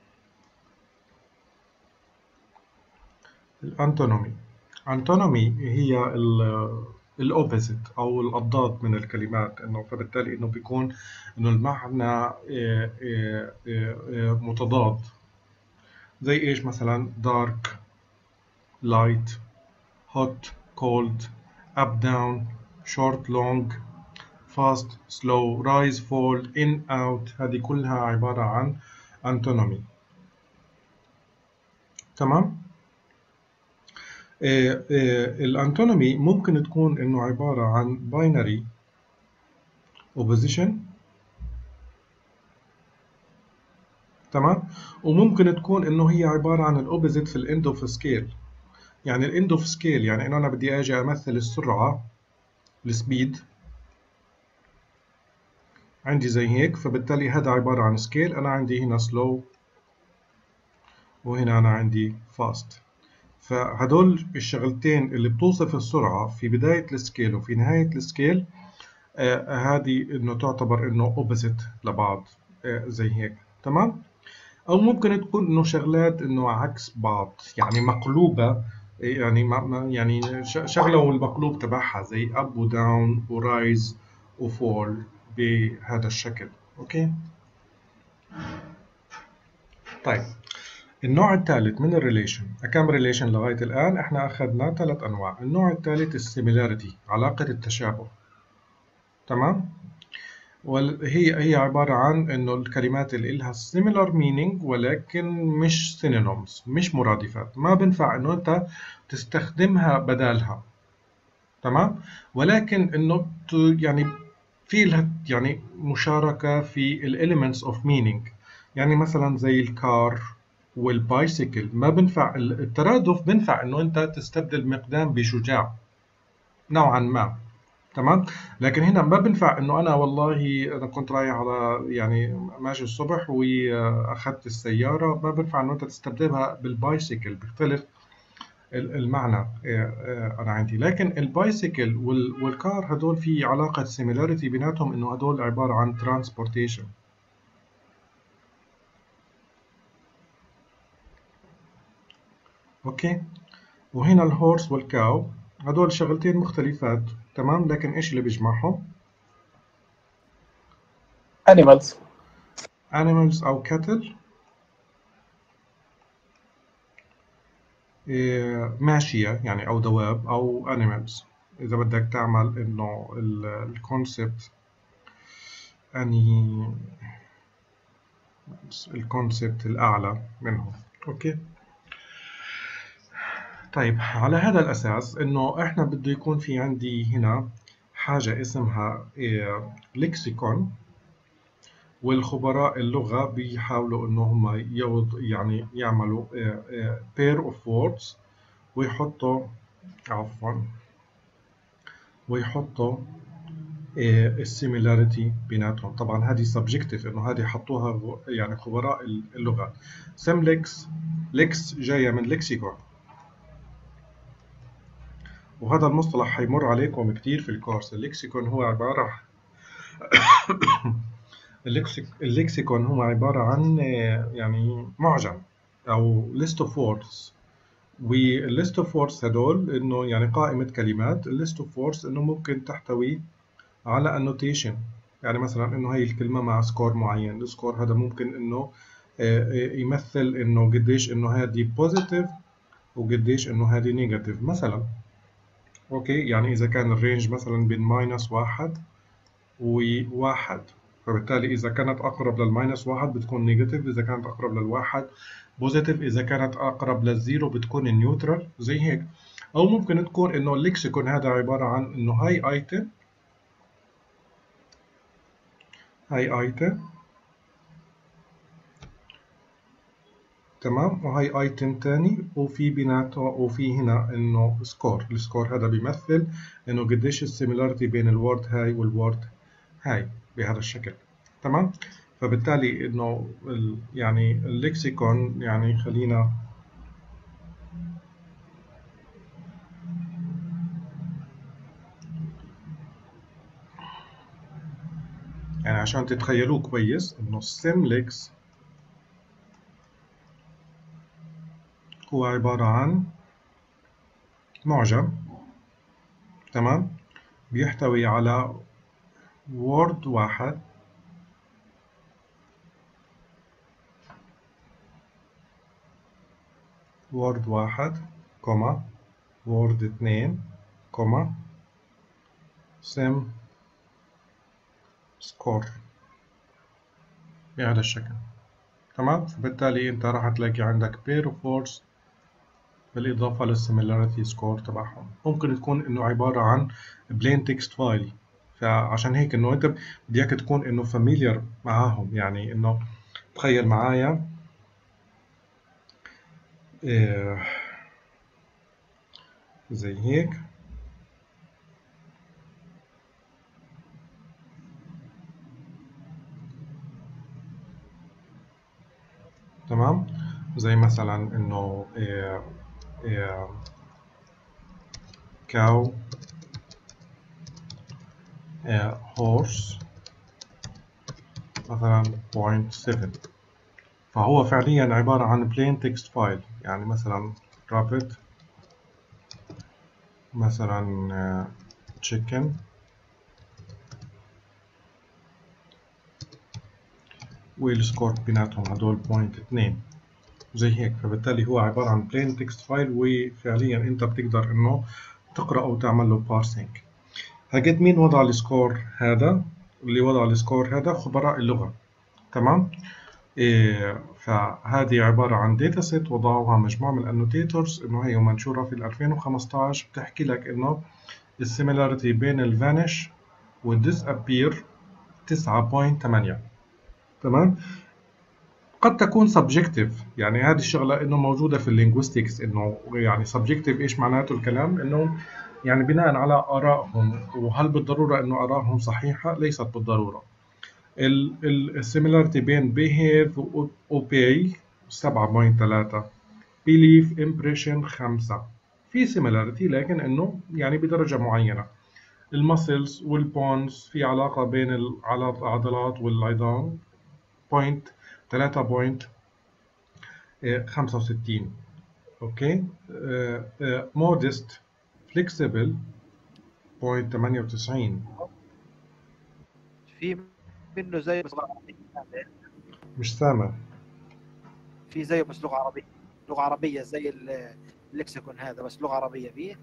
Speaker 1: الأنتونومي. أنتونومي هي الأوبزيت أو الأضداد من الكلمات، إنه فبالتالي إنه بيكون إنه المعنى متضاد. زي إيش مثلا dark light hot cold up down short long fast slow rise fall in out. هذه كلها عبارة عن أنتونومي. تمام. الأنتونومي ممكن تكون إنه عبارة عن binary opposition. تمام. وممكن تكون إنه هي عبارة عن الأوبوزيت في الإند أوف سكيل. يعني الإند أوف سكيل يعني إنه أنا بدي أجي أمثل السرعة السبيد عندي زي هيك، فبالتالي هذا عبارة عن سكيل. أنا عندي هنا سلو وهنا أنا عندي فاست. فهدول الشغلتين اللي بتوصف السرعة في بداية السكيل وفي نهاية السكيل، هذه إنه تعتبر إنه أوبوزيت لبعض، زي هيك. تمام. أو ممكن تكون إنه شغلات إنه عكس بعض، يعني مقلوبة، يعني يعني شغلة والمقلوب تبعها زي أب وداون ورايز وفول بهذا الشكل. أوكي. طيب النوع الثالث من الريليشن. كم ريليشن لغاية الآن؟ احنا أخذنا 3 أنواع. النوع الثالث السيميلاريتي، علاقة التشابه. تمام. وهي عبارة عن إنه الكلمات اللي إلها similar meaning ولكن مش synonyms، مش مرادفات. ما بنفع إنه أنت تستخدمها بدالها. تمام. ولكن إنه يعني في لها يعني مشاركة في ال elements of meaning. يعني مثلا زي الكار والبايسيكل، ما بنفع الترادف، بنفع إنه أنت تستبدل مقدام بشجاع نوعا ما. تمام. لكن هنا ما بنفع انه انا والله انا كنت رايح على يعني ماشي الصبح واخذت السياره، ما بنفع انه انت تستبدلها بالبايسيكل، بيختلف المعنى انا عندي. لكن البايسيكل والكار هدول في علاقه سيميلاريتي بيناتهم، انه هدول عباره عن ترانسبورتيشن. اوكي. وهنا الهورس والكاو هدول شغلتين مختلفات. تمام. لكن ايش اللي بيجمعهم؟
Speaker 7: animals.
Speaker 1: animals أو cattle، ماشية يعني، أو دواب أو animals. إذا بدك تعمل إنه الكونسبت أني الكونسبت الأعلى منهم. أوكي. طيب على هذا الأساس إنه إحنا بده يكون في عندي هنا حاجة اسمها لكسيكون، والخبراء اللغة بيحاولوا إنه هم يعني يعملوا pair of words ويحطوا السيميلاريتي بيناتهم. طبعا هذه سبجكتيف، انه هذه حطوها يعني خبراء اللغة. سملكس لكس جاية من لكسيكون، وهذا المصطلح حيمر عليكم كتير في الكورس. اللكسيكون هو عبارة اللكسيكون هو عبارة عن يعني معجم أو list of words. والlist of words هدول إنه يعني قائمة كلمات. الليست of words إنه ممكن تحتوي على annotation. يعني مثلا إنه هي الكلمة مع سكور معين. السكور هذا ممكن إنه يمثل إنه قديش إنه هذه positive وقديش إنه هذه negative مثلا. أوكي. يعني إذا كان الرينج مثلا بين -1 و1، فبالتالي إذا كانت أقرب لل-1 بتكون نيجاتيف، إذا كانت أقرب لل1 بوزيتيف، إذا كانت أقرب لل0 بتكون نيوترال، زي هيك. أو ممكن تكون إنه اللكسيكون هذا عبارة عن إنه هاي ايتم تمام، وهاي ايتم تاني، وفي بيناته وفي هنا إنه سكور. السكور هذا بيمثل إنه قديش السيميلاريتي بين الورد هاي والورد هاي بهذا الشكل. تمام. فبالتالي إنه يعني اللكسيكون يعني خلينا يعني عشان تتخيلوه كويس إنه السيمليكس هو عبارة عن معجم، تمام، بيحتوي على وورد واحد كوما وورد 2 كوما سم سكور بهذا الشكل، تمام. فبالتالي انت راح تلاقي عندك pair of words بالاضافه للسيميلاريتي سكور تبعهم. ممكن تكون انه عباره عن plain text file، فعشان هيك انه انت بدك تكون انه familiar معاهم. يعني انه تخيل معايا زي هيك، تمام. زي مثلا انه cow horse مثلا 0.7، فهو فعليا عبارة عن plain text file. يعني مثلا rabbit مثلا chicken والسكور بيناتهم هدول 0.2 زي هيك. فبالتالي هو عبارة عن plain text file، وفعليا انت بتقدر انه تقرأ او تعمل له parsing. هقد مين وضع السكور هذا؟ اللي وضع السكور هذا خبراء اللغة، تمام. فهذه عبارة عن داتا سيت وضعوها مجموعة من الانوتيتورز، انه هي منشورة في 2015، بتحكي لك انه السيميلاريتي بين الفانيش والديسابير 9.8، تمام. قد تكون سبجكتيف، يعني هذه الشغلة انه موجودة في اللينغويستكس، انه يعني سبجكتيف ايش معناته الكلام؟ انه يعني بناء على آرائهم، وهل بالضرورة انه آرائهم صحيحة؟ ليست بالضرورة. السيميلاريتي بين behave و obey 7.3، belief impression 5. في سيميلاريتي لكن انه يعني بدرجة معينة. المسلز والبونز في علاقة بين العضلات والعظام 3.65. اوكي. modest flexible 0.98.
Speaker 8: في منه زي بس لغة عربية.
Speaker 1: مش سامع.
Speaker 8: في زيه بس لغة عربية، لغة عربية زي اللكسيكون هذا بس لغة عربية فيه.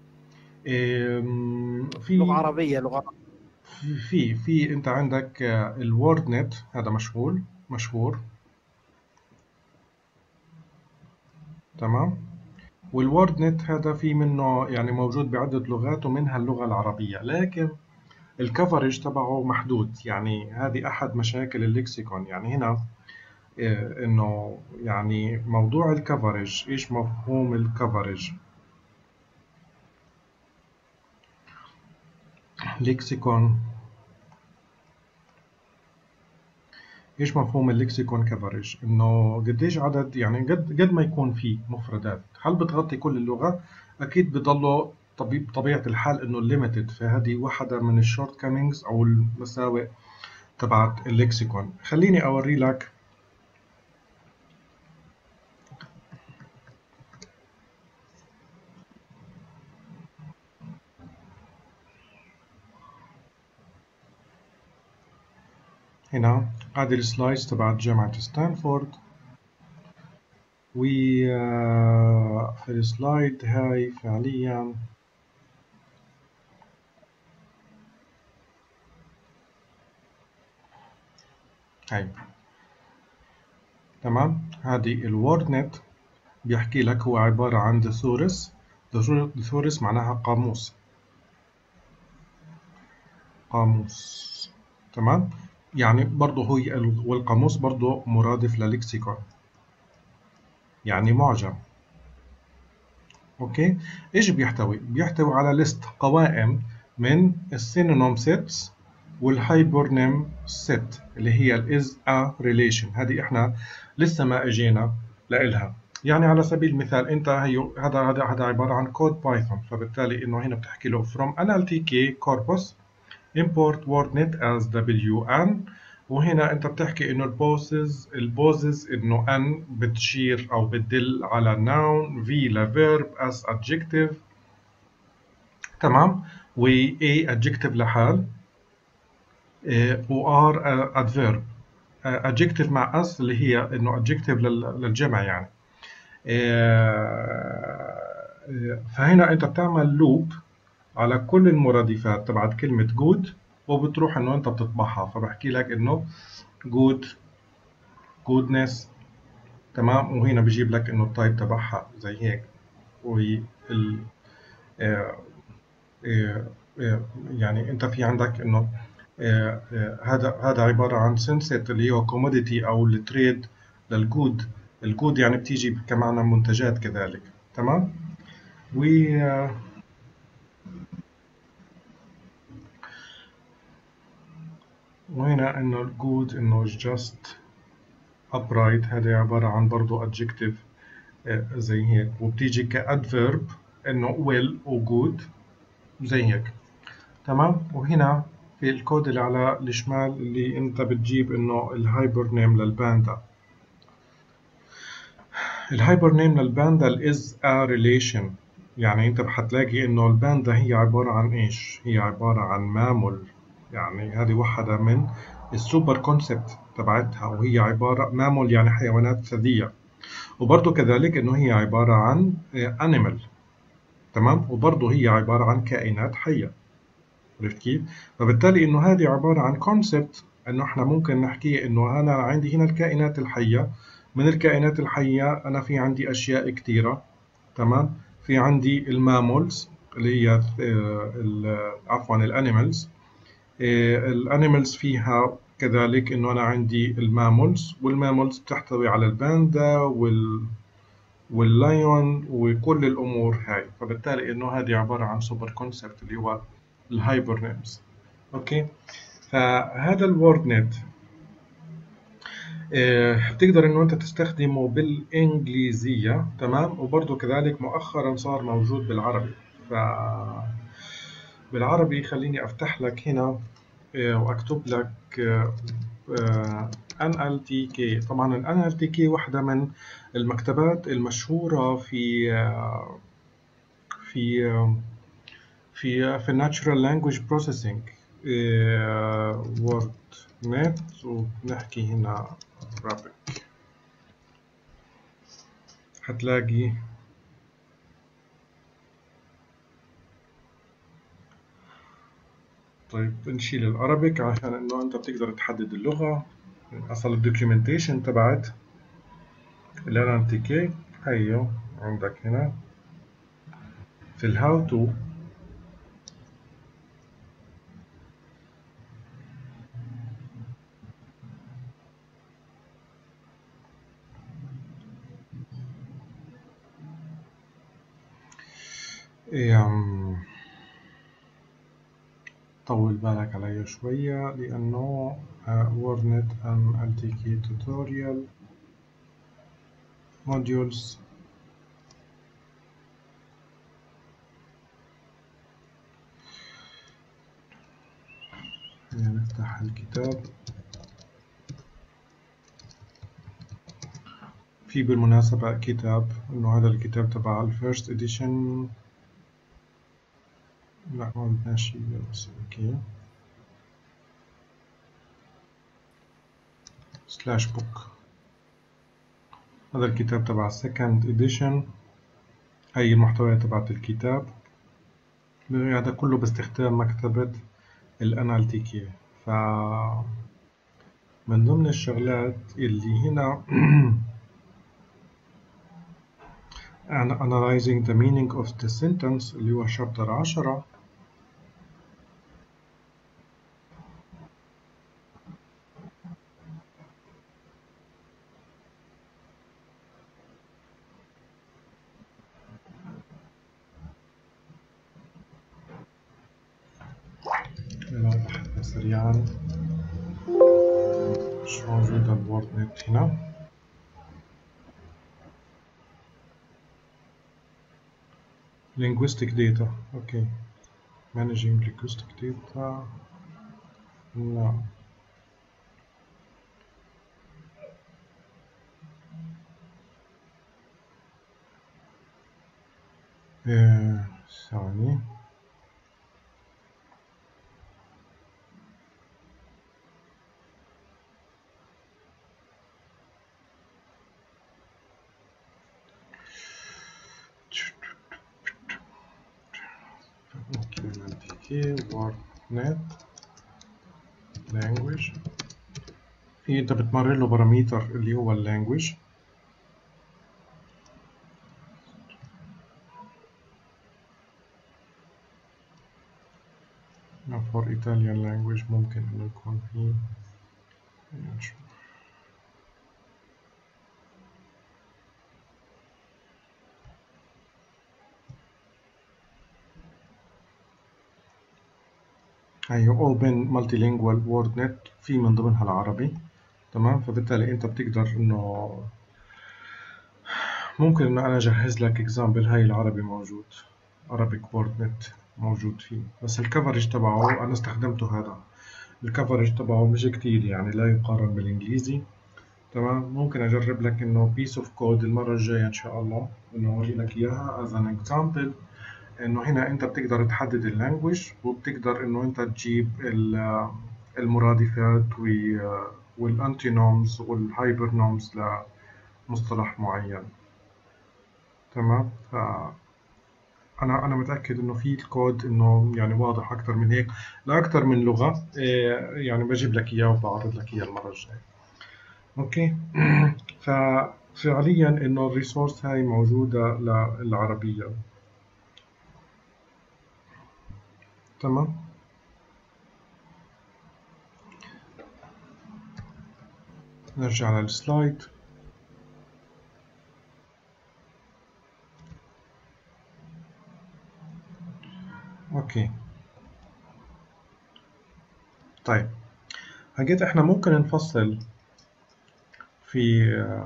Speaker 1: في
Speaker 8: لغة عربية
Speaker 1: في انت عندك الوورد نت، هذا مشهور، تمام. والوورد نت هذا في منه يعني موجود بعدة لغات ومنها اللغة العربية، لكن الكفرج تبعه محدود. يعني هذه أحد مشاكل الليكسيكون. يعني هنا إنه يعني موضوع الكفرج، إيش مفهوم الكفرج؟ ليكسيكون، إيش مفهوم الليكسيكون كفرج؟ إنه قديش عدد، يعني قد ما يكون فيه مفردات، هل بتغطي كل اللغة؟ أكيد بضله طبيعة الحال إنه limited. فهذه واحدة من الشورت كامينجز أو المساوئ تبعت الليكسيكون. خليني أوري لك هنا. هذه السلايدز تبعت جامعة ستانفورد، وفي السلايد هاي فعليا هاي، تمام. هذه الوورد نت بيحكي لك هو عبارة عن thesaurus. thesaurus معناها قاموس، تمام. يعني برضه هو والقاموس برضه مرادف لليكسيكون، يعني معجم. اوكي. ايش بيحتوي على ليست، قوائم من السينونيم سيتس والهايبرنيم سيت اللي هي الاز ا ريليشن. هذه احنا لسه ما اجينا لإلها. يعني على سبيل المثال انت هذا عباره عن كود بايثون، فبالتالي انه هنا بتحكي له from NLTK corpus import wordnet as wn. وهنا انت بتحكي انه البوزز انه n بتشير او بتدل على noun، v لverb، s adjective، تمام، و a adjective لحال، و r adverb. adjective مع s اللي هي انه adjective للجمع يعني. فهنا انت بتعمل لوب على كل المرادفات تبعت كلمة good، وبتروح انه انت بتطبعها. فبحكي لك انه good، goodness، تمام، وهنا بجيب لك انه التايب تبعها زي هيك. وال يعني انت في عندك انه هذا عبارة عن سنسيت اللي هو كوموديتي او التريد للجود. الجود يعني بتيجي كمعنى منتجات كذلك، تمام. وهنا انه الجود انه just upright، هذا عبارة عن برضو adjective زي هيك، وبتيجي كادفيرب انه well و good زي هيك، تمام. وهنا في الكود اللي على الشمال اللي انت بتجيب انه الهايبر نيم للباندا. الهايبر نيم للباندا is a relation، يعني انت حتلاقي انه الباندا هي عبارة عن ايش؟ هي عبارة عن مامول، يعني هذه واحدة من السوبر كونسبت تبعتها، وهي عبارة مامول يعني حيوانات ثديية، وبرضه كذلك انه هي عبارة عن animal، تمام، وبرضه هي عبارة عن كائنات حية. عرفت كيف؟ فبالتالي انه هذه عبارة عن كونسبت انه احنا ممكن نحكي انه انا عندي هنا الكائنات الحية. من الكائنات الحية انا في عندي اشياء كثيرة، تمام. في عندي المامولز اللي هي عفوا الانيمالز. الانيمالز فيها كذلك انه انا عندي المامولز، والمامولز بتحتوي على الباندا واللايون وكل الامور هاي. فبالتالي انه هذه عبارة عن سوبر كونسبت اللي هو الهايبر نيمز. اوكي، فهذا الورد نت بتقدر انه انت تستخدمه بالانجليزية، تمام، وبرضه كذلك مؤخرا صار موجود بالعربي. ف بالعربي خليني افتح لك هنا واكتب لك NLTK. طبعا ال NLTK واحدة من المكتبات المشهورة في Natural Language Processing، وورد نت. وبنحكي هنا Arabic، هتلاقي طيب نشيل الأرابيك عشان إنه أنت بتقدر تحدد اللغة. أصل الدوكيومنتيشن تبعت ال NLTK هيو عندك هنا في الهاو تو. طول بالك علي شوية لأنه WordNet NLTK tutorial modules. نفتح الكتاب. في بالمناسبة كتاب إنه هذا الكتاب تبع الفيرست إديشن. لا ما بدناش شيء بس اوكي سلاش بوك. هذا الكتاب تبع السكند إديشن. هي المحتويات تبعت الكتاب. هذا كله باستخدام مكتبة ال NLTK. ف من ضمن الشغلات اللي هنا analyzing the meaning of the sentence اللي هو شابتر 10. سريعا مش موجود الورد نت هنا. linguistic data. okay, managing linguistic data. نعم. ثواني. WordNet language. في انت بتمرر له باراميتر اللي هو اللانجوج. for Italian language ممكن انه يكون فيه نشوف. أيوة Open Multilingual WordNet في من ضمنها العربي. تمام. فبالتالي أنت بتقدر إنه ممكن إنه أنا أجهز لك إكزامبل. هاي العربي موجود Arabic WordNet موجود فيه، بس الكفرج تبعه أنا استخدمته هذا. الكفرج تبعه مش كتير يعني لا يقارن بالإنجليزي. تمام. ممكن أجرب لك إنه piece of code المرة الجاية إن شاء الله إنه أوري لك إياها as an example. إنه هنا أنت بتقدر تحدد اللانجوج وبتقدر إنه أنت تجيب المرادفات والأنتينومز والهايبرنومز لمصطلح معين. تمام. أنا متأكد إنه في الكود إنه يعني واضح أكتر من هيك لأكتر من لغة. يعني بجيب لك إياه وبعرض لك إياه المرة الجاية. أوكي. ففعليا إنه الريسورس هاي موجودة للعربية. تمام. نرجع للسلايد. اوكي. طيب حكيت احنا ممكن نفصل في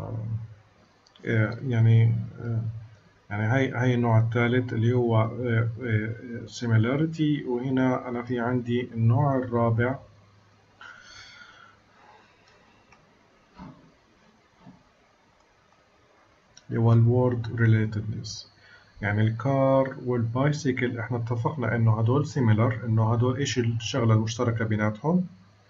Speaker 1: يعني هاي النوع الثالث اللي هو similarity. وهنا انا في عندي النوع الرابع اللي هو الورد relatedness. يعني الكار والبايسيكل احنا اتفقنا انه هدول similar، انه هدول ايش الشغلة المشتركة بيناتهم؟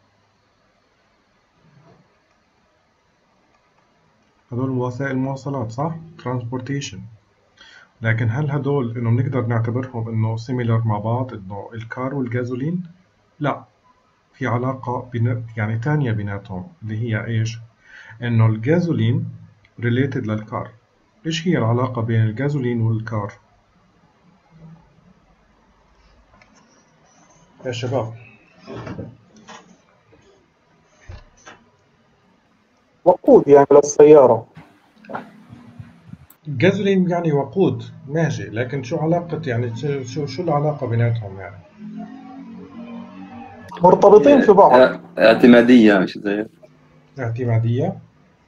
Speaker 1: هدول وسائل المواصلات صح؟ transportation. لكن هل هدول انه بنقدر نعتبرهم انه similar مع بعض، انه الكار والجازولين؟ لا، في علاقة يعني تانية بيناتهم اللي هي ايش؟ انه الجازولين related للكار. ايش هي العلاقة بين الجازولين والكار؟ يا شباب
Speaker 7: وقود يعني للسيارة.
Speaker 1: الجازولين يعني وقود ماشي، لكن شو علاقة يعني شو العلاقة بيناتهم يعني؟
Speaker 7: مرتبطين في بعض.
Speaker 9: اعتمادية مش زي
Speaker 1: اعتمادية.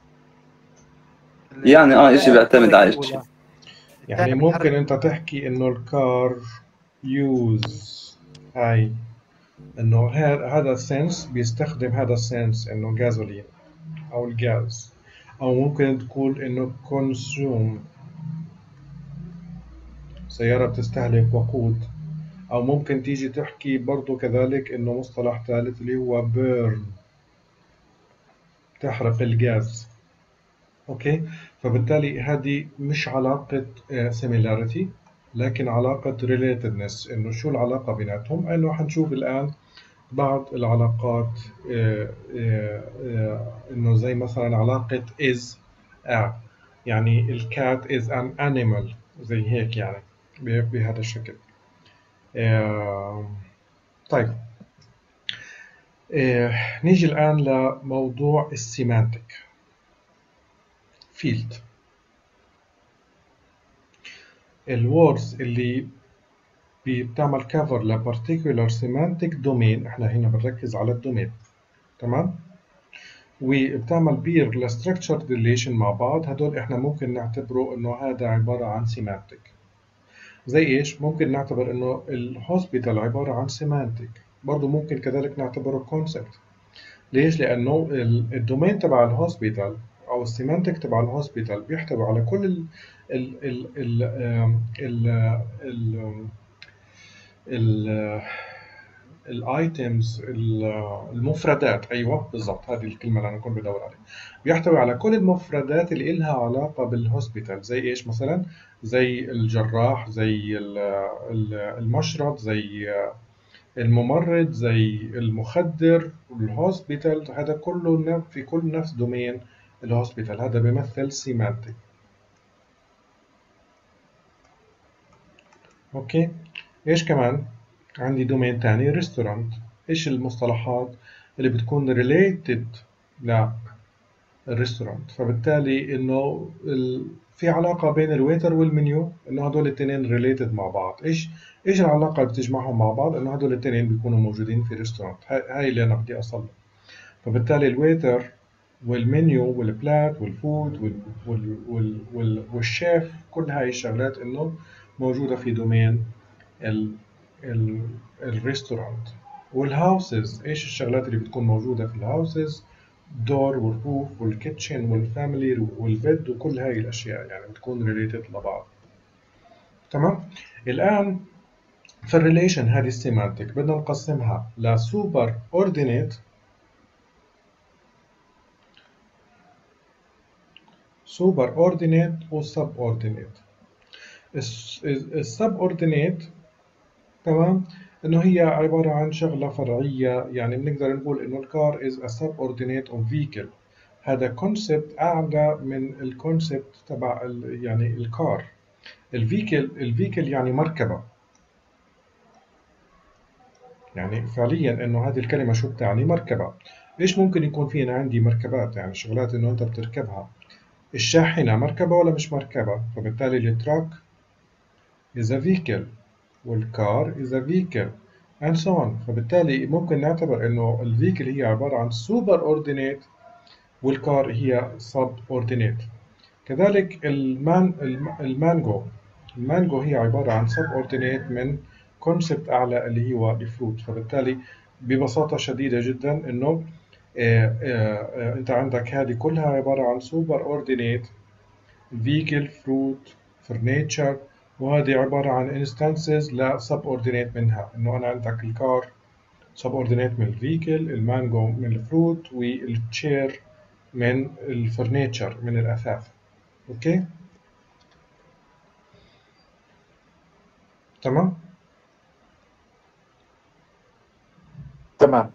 Speaker 9: يعني اشي بيعتمد على اشي.
Speaker 1: يعني ممكن انت تحكي انه الكار يوز هاي انه هذا السنس بيستخدم هذا السنس انه جازولين او الغاز، او ممكن تقول انه كونسيوم سيارة بتستهلك وقود، او ممكن تيجي تحكي برضو كذلك انه مصطلح ثالث اللي هو بيرن تحرق الغاز. اوكي. فبالتالي هذه مش علاقة similarity لكن علاقة relatedness. انه شو العلاقة بيناتهم؟ انه حنشوف الان بعض العلاقات انه زي مثلا علاقة is يعني الكات is an animal زي هيك يعني بهذا الشكل. طيب نيجي الآن لموضوع السيمانتك فيلد. الوردز اللي بتعمل كفر لبارتيكولار سيمانتك دومين، احنا هنا بنركز على الدومين. تمام. وبتعمل بير لستراكشرد ريليشن مع بعض. هدول احنا ممكن نعتبره انه هذا عبارة عن سيمانتك. زي ايش؟ ممكن نعتبر انه الهوسبيتال عبارة عن سيمانتك، برضه ممكن كذلك نعتبره كونسبت. ليش؟ لأنه الدومين تبع الهوسبيتال أو السيمانتك تبع الهوسبيتال بيحتوي على كل ال ال ال ال ال ال الايتمز، المفردات. ايوه بالضبط، هذه الكلمه اللي انا كنت بدور عليها. بيحتوي على كل المفردات اللي إلها علاقه بالهوسبيتال، زي ايش مثلا؟ زي الجراح، زي المشرط، زي الممرض، زي المخدر، الهوسبيتال. هذا كله في كل نفس دومين الهوسبيتال. هذا بيمثل سيمانتك. اوكي. ايش كمان عندي دومين تاني؟ ريستورانت. ايش المصطلحات اللي بتكون ريليتد للريستورانت؟ فبالتالي انه في علاقه بين الويتر والمنيو، انه هدول الاثنين ريليتد مع بعض. ايش العلاقه اللي بتجمعهم مع بعض؟ انه هدول الاثنين بيكونوا موجودين في ريستورانت. هاي اللي انا بدي اوصل له. فبالتالي الويتر والمنيو والبلات والفود والشيف، كل هاي الشغلات انه موجوده في دومين الريستورانت. والهاوسز، ايش الشغلات اللي بتكون موجوده في الهاوسز؟ دور والروف والكيتشن والفاميلي والبيد وكل هاي الاشياء، يعني بتكون ريليتد لبعض. تمام. الان في الريليشن هذه السيمانتك بدنا نقسمها لسوبر اوردينيت، سوبر اوردينيت وسب اوردينيت. السب اوردينيت تمام انه هي عباره عن شغله فرعيه، يعني بنقدر نقول انه الكار از ا سب اوردينيت اوف فيكل. هذا كونسبت اعلى من الكونسبت تبع يعني الكار. الفيكل يعني مركبه. يعني فعليا انه هذه الكلمه شو بتعني؟ مركبه. ايش ممكن يكون فينا عندي مركبات؟ يعني شغلات انه انت بتركبها. الشاحنه مركبه ولا مش مركبه؟ فبالتالي التراك is a vehicle والكار is a vehicle and so on. فبالتالي ممكن نعتبر انه الفيكل هي عبارة عن سوبر اوردينيت والكار هي سب اوردينيت. كذلك المانجو هي عبارة عن سب اوردينيت من كونسبت اعلى اللي هو الفروت. فبالتالي ببساطة شديدة جدا انه انت عندك هذه كلها عبارة عن سوبر اوردينيت، فيكل، فروت، فرنيتشر، وهذه عبارة عن instances ل subordinate منها. إنه أنا عندك الكار subordinate من الفيكل، المانجو من الفروت، والتشير من الفرنيتشر من الأثاث. أوكي؟ تمام؟
Speaker 7: تمام.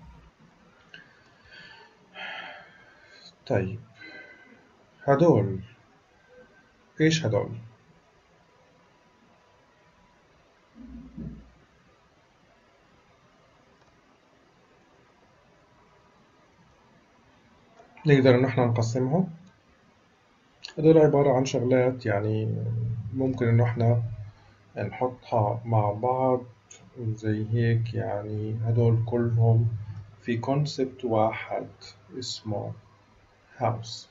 Speaker 1: طيب هدول إيش هدول؟ نقدر إن إحنا نقسمهم. هدول عبارة عن شغلات يعني ممكن إنه إحنا نحطها مع بعض زي هيك. يعني هدول كلهم في كونسبت واحد اسمه هاوس.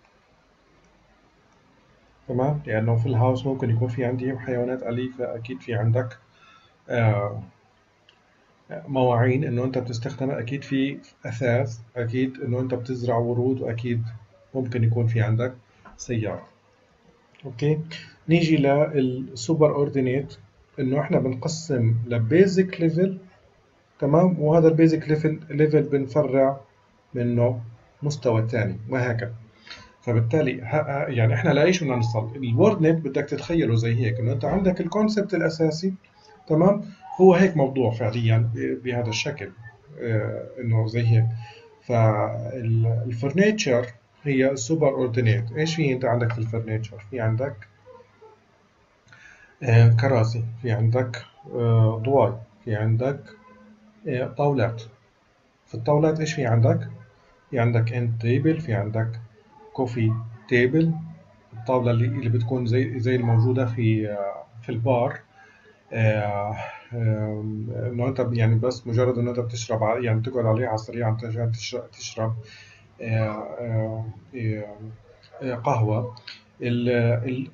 Speaker 1: تمام. لأنه في الهاوس ممكن يكون في عندي حيوانات أليفة، أكيد في عندك مواعين إنه أنت بتستخدمها، أكيد في أثاث، أكيد إنه أنت بتزرع ورود، وأكيد ممكن يكون في عندك سيارة. أوكي. نيجي للسوبر أوردينيت، إنه إحنا بنقسم لبيزك ليفل. تمام. وهذا البيزك ليفل بنفرع منه مستوى ثاني وهكذا. فبالتالي يعني احنا لايش بدنا نوصل؟ الورد نت بدك تتخيله زي هيك، انه انت عندك الكونسبت الاساسي. تمام. هو هيك موضوع فعليا بهذا الشكل، انه زي هيك. فالفرنيتشر هي السوبر اوردينيت. ايش في انت عندك في الفرنيتشر؟ في عندك كراسي، في عندك ضواي، في عندك طاولات. في الطاولات ايش في عندك؟ في عندك اند تيبل، في عندك كوفي تيبل، الطاولة اللي بتكون زي الموجودة في البار. انه انت يعني بس مجرد انه انت بتشرب، يعني تقعد عليها على السريع عشان تشرب قهوة.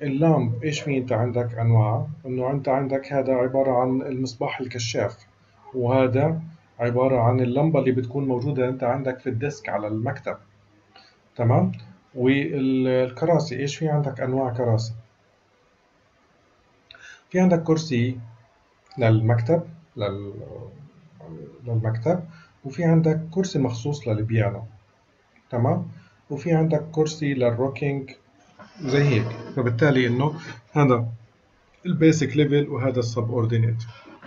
Speaker 1: اللامب ايش في انت عندك انواع؟ انه انت عندك هذا عبارة عن المصباح الكشاف. وهذا عبارة عن اللمبة اللي بتكون موجودة أنت عندك في الديسك على المكتب. تمام. والكراسي، إيش في عندك أنواع كراسي؟ في عندك كرسي للمكتب للمكتب، وفي عندك كرسي مخصوص للبيانو. تمام. وفي عندك كرسي للروكينج زي هيك. فبالتالي إنه هذا البيسك ليفل وهذا السب اوردينيت.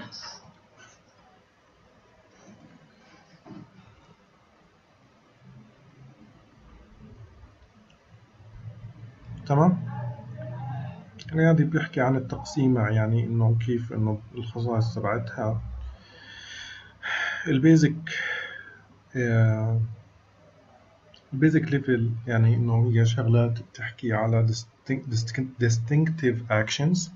Speaker 1: تمام. يعني هذه بيحكي عن التقسيمة، يعني إنه كيف إنه الخصائص تبعتها. البيزك البيزك ليفل يعني إنه هي شغلات بتحكي على distinctive actions.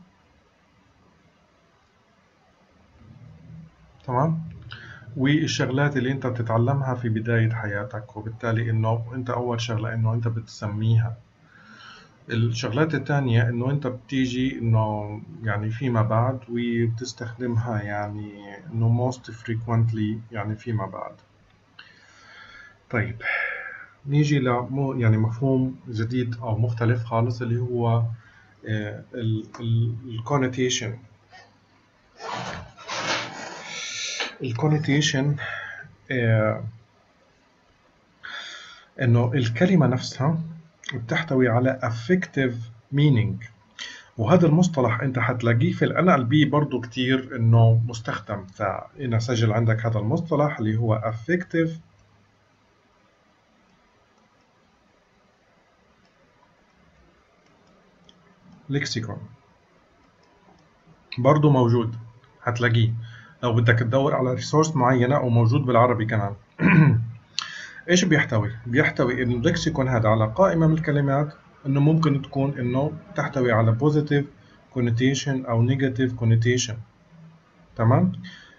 Speaker 1: تمام. والشغلات اللي أنت بتتعلمها في بداية حياتك، وبالتالي إنه أنت أول شغلة إنه أنت بتسميها. الشغلات التانية إنه أنت بتيجي إنه يعني فيما بعد وبتستخدمها، يعني إنه most frequently يعني فيما بعد. طيب نيجي يعني مفهوم جديد أو مختلف خالص اللي هو الكونوتيشن. الكونوتيشن إنه الكلمة نفسها بتحتوي على affective meaning، وهذا المصطلح أنت حتلاقيه في NLP برضو كتير إنه مستخدم. فإن سجل عندك هذا المصطلح اللي هو affective lexicon، برضو موجود هتلاقيه لو بدك تدور على ريسورس معينة، أو موجود بالعربي كمان. إيش بيحتوي؟ بيحتوي إنه اللكسيكون هذا على قائمة من الكلمات، إنه ممكن تكون إنه تحتوي على positive connotation أو negative connotation. تمام؟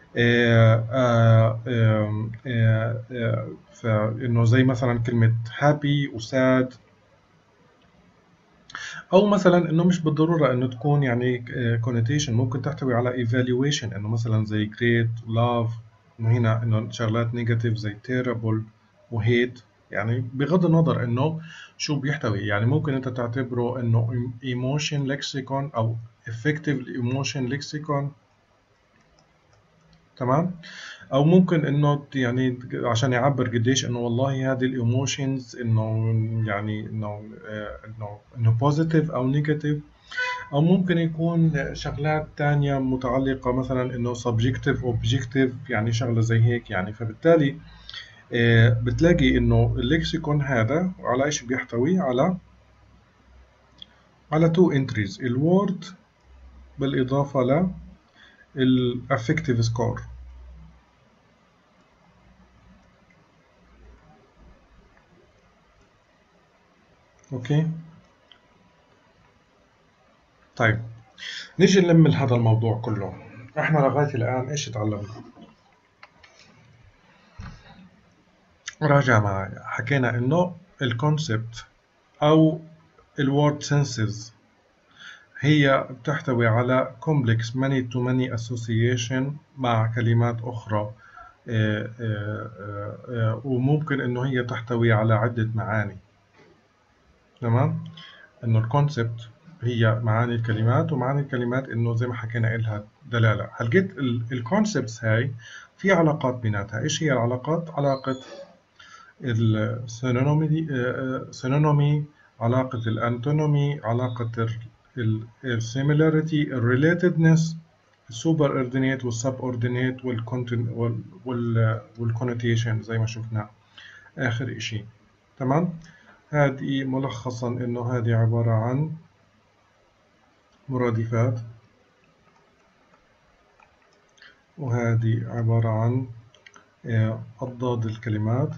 Speaker 1: فإنه زي مثلا كلمة happy وsad، أو مثلا إنه مش بالضرورة إنه تكون يعني connotation، ممكن تحتوي على evaluation، إنه مثلا زي great love، إنه هنا إنه شغلات negative زي terrible وhate. يعني بغض النظر إنه شو بيحتوي، يعني ممكن أنت تعتبره إنه emotion lexicon أو effective emotion lexicon. تمام. او ممكن انه يعني عشان يعبر قديش انه والله هذه الايموشنز انه يعني انه بوزيتيف او نيجاتيف، او ممكن يكون شغلات تانية متعلقة مثلا انه سبجكتيف اوبجكتيف، يعني شغلة زي هيك يعني. فبالتالي بتلاقي انه الليكسيكون هذا على ايش بيحتوي؟ على تو انتريز، الوورد بالاضافة للافكتيف سكور. اوكي. طيب نيجي نلم هذا الموضوع كله. احنا لغاية الآن ايش تعلمنا؟ راجع معي. حكينا انه الكونسبت او الورد سنسز هي بتحتوي على complex many to many association مع كلمات أخرى، وممكن انه هي تحتوي على عدة معاني. تمام. انه الكونسبت هي معاني الكلمات، ومعاني الكلمات انه زي ما حكينا إلها دلالة. هلقيت الكونسبتس هاي في علاقات بيناتها. ايش هي العلاقات؟ علاقة السينونيمي، علاقة الانتونيمي، علاقة السيميلاريتي، الريليتedness، السوبر اوردينيت والسب اوردينيت والكونوتيشن زي ما شفنا آخر إشي. تمام. هذه ملخصا إنه هذه عبارة عن مرادفات، وهذه عبارة عن أضداد الكلمات،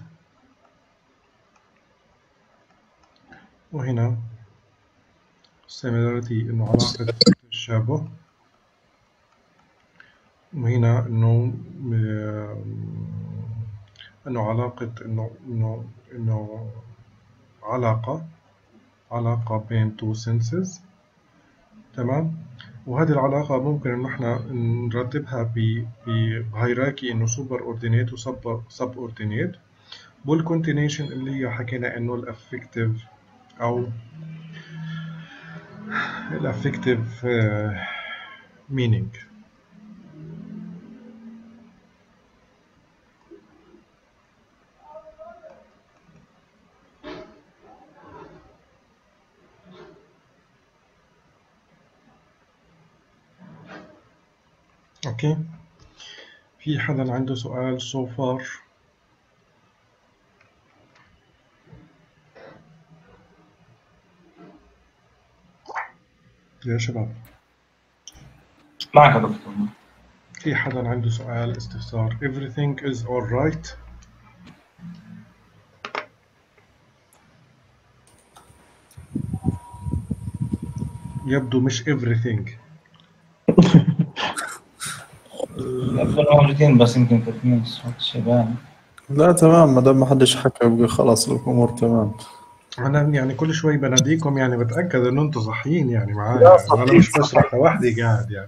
Speaker 1: وهنا similarity إنه علاقة التشابه، وهنا إنه علاقة إنه علاقة بين two senses. تمام. وهذه العلاقة ممكن إنه إحنا نرتبها بهيراكي إنه سوبر أوردينيت وسب أوردينيت. والكونتينيشن اللي هي حكينا إنه الأفكتيف أو الأفكتيف meaning. أوكي، في حدا عنده سؤال so far؟ يا شباب
Speaker 5: معك يا دكتور.
Speaker 1: في حدا عنده سؤال استفسار؟ everything is alright. يبدو مش everything.
Speaker 5: يبدو موجودين بس يمكن كاتبين صوت شباب.
Speaker 6: لا تمام، ما دام ما حدش حكى يبقى خلاص الامور تمام.
Speaker 1: أنا يعني كل شوي بناديكم يعني بتأكد إنه أنتم صحيين يعني معايا، أنا مش بشرح لوحدي قاعد يعني.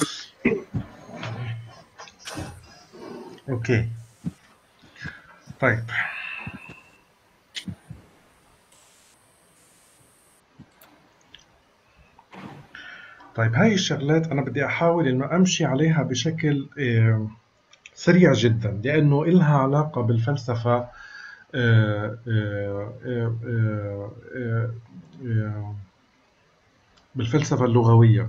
Speaker 1: أوكي طيب، هاي الشغلات أنا بدي أحاول إنه أمشي عليها بشكل سريع جدا، لأنه إلها علاقة بالفلسفة بالفلسفة اللغوية.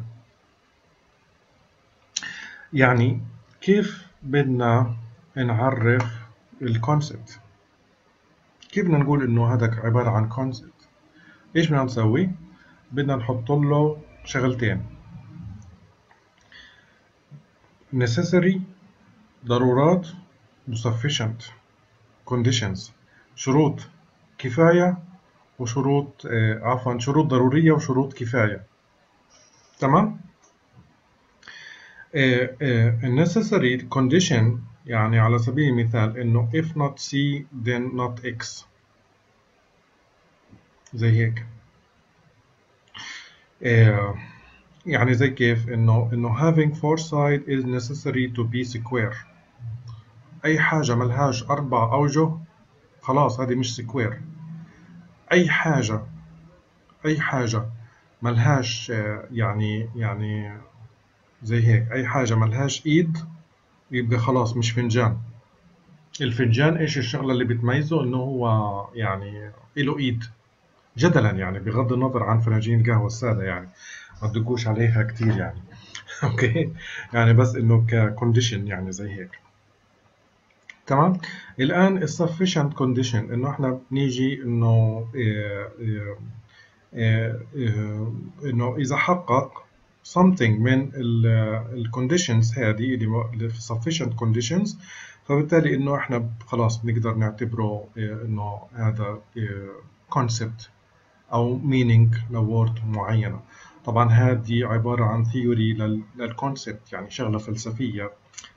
Speaker 1: يعني كيف بدنا نعرف الكونسبت؟ كيف بدنا نقول إنه هذا عبارة عن كونسبت؟ إيش بدنا نسوي؟ بدنا نحط له شغلتين: necessary ضرورات sufficient conditions، شروط كفاية وشروط عفوا شروط ضرورية وشروط كفاية. تمام؟ necessary condition يعني على سبيل المثال إنه if not C then not X، زي هيك. يعني زي كيف إنه having four sides is necessary to be square. أي حاجة ملهاش 4 أوجه خلاص هذه مش سكوير. أي حاجة ملهاش يعني زي هيك، أي حاجة ملهاش إيد يبقى خلاص مش فنجان. الفنجان إيش الشغلة اللي بتميزه؟ إنه هو يعني إله إيد، جدلا يعني بغض النظر عن فناجين القهوة السادة، يعني ما تدقوش عليها كتير يعني. أوكي يعني بس إنه ككونديشن يعني زي هيك. تمام. الآن السفشنت كونديشن إنه إحنا بنيجي إنه إنه إذا حقق something من الكونديشنز هذه اللي في sufficient conditions، فبالتالي إنه إحنا خلاص بنقدر نعتبره إنه هذا concept أو meaning لword معينة. طبعا هذه عبارة عن theory للconcept، يعني شغلة فلسفية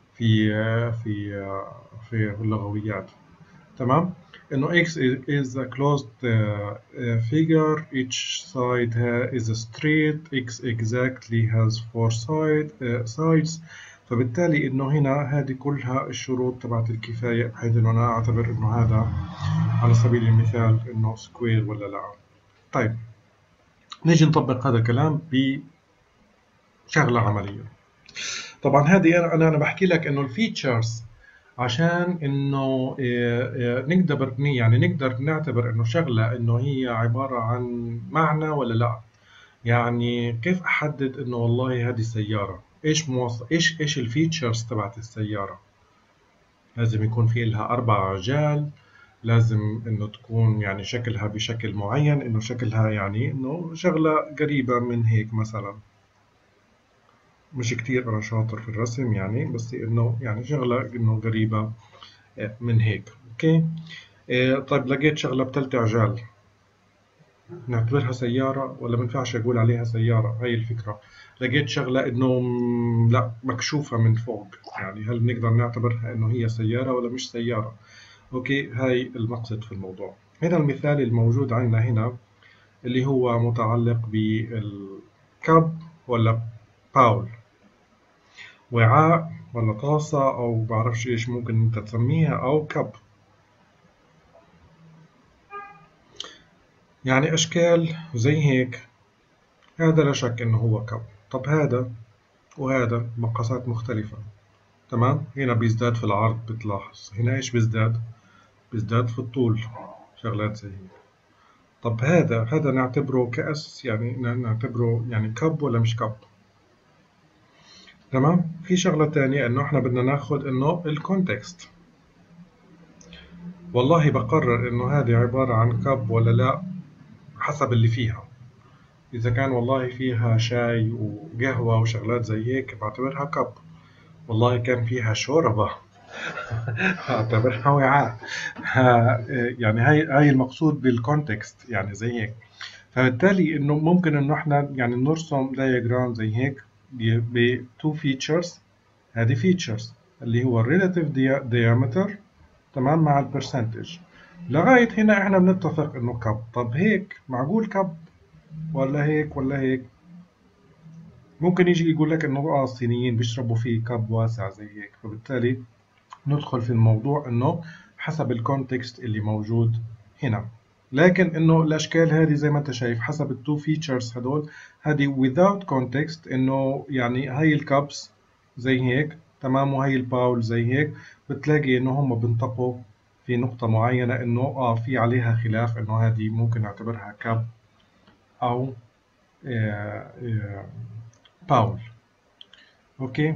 Speaker 1: في اللغويات. تمام. إنه X is a closed figure, each side is straight, X exactly has 4 sides. فبالتالي إنه هنا هذه كلها الشروط تبعت الكفاية، بحيث إنه أنا أعتبر إنه هذا على سبيل المثال إنه سكوير ولا لا. طيب نيجي نطبق هذا الكلام بشغلة عملية. طبعا هذه أنا بحكي لك إنه الفيتشرز عشان إنه نقدر نعتبر إنه شغلة إنه هي عبارة عن معنى ولا لا. يعني كيف أحدد إنه والله هذه سيارة؟ إيش الفيتشرز تبعت السيارة؟ لازم يكون في لها 4 عجال، لازم إنه تكون يعني شكلها بشكل معين، إنه شكلها يعني إنه شغلة قريبة من هيك مثلا. مش كتير أنا شاطر في الرسم يعني، بس إنه يعني شغلة إنه قريبة من هيك. أوكي. طيب لقيت شغلة ب3 عجال، نعتبرها سيارة ولا ما ينفعش أقول عليها سيارة؟ هاي الفكرة. لقيت شغلة إنه لا مكشوفة من فوق، يعني هل بنقدر نعتبرها إنه هي سيارة ولا مش سيارة؟ أوكي، هاي المقصد في الموضوع. هنا المثال الموجود عندنا هنا اللي هو متعلق بالكب ولا باول. وعاء ولا طاسة أو بعرفش إيش ممكن أنت تسميها، أو كب. يعني أشكال زي هيك، هذا لا شك إنه هو كب. طب هذا وهذا مقاسات مختلفة، تمام؟ هنا بيزداد في العرض، بتلاحظ هنا إيش بيزداد؟ بيزداد في الطول، شغلات زي هيك. طب هذا نعتبره كأس، يعني نعتبره يعني كب ولا مش كب؟ تمام؟ في شغلة تانية إنه إحنا بدنا ناخد إنه الكونتكست. والله بقرر إنه هذه عبارة عن كب ولا لا حسب اللي فيها. إذا كان والله فيها شاي وقهوة وشغلات زي هيك بعتبرها كب. والله كان فيها شوربة بعتبرها وعاء. يعني هاي المقصود بالكونتكست، يعني زي هيك. فبالتالي إنه ممكن إنه إحنا يعني نرسم دايجرام زي هيك ب two features. هذه features اللي هو relative diameter، تمام، مع البرسنتج. لغاية هنا إحنا بنتفق إنه كب. طب هيك معقول كب ولا هيك ولا هيك؟ ممكن يجي يقول لك إنه الصينيين بيشربوا فيه كب واسع زي هيك. فبالتالي ندخل في الموضوع إنه حسب الكونتكست اللي موجود هنا. لكن إنه الأشكال هذه زي ما أنت شايف حسب التو فيتشرز هدول، هذه without context، إنه يعني هاي الكابس زي هيك، تمام، وهي الباول زي هيك. بتلاقي إنه هم بنطقوا في نقطة معينة إنه في عليها خلاف، إنه هذه ممكن نعتبرها كاب أو باول. أوكي،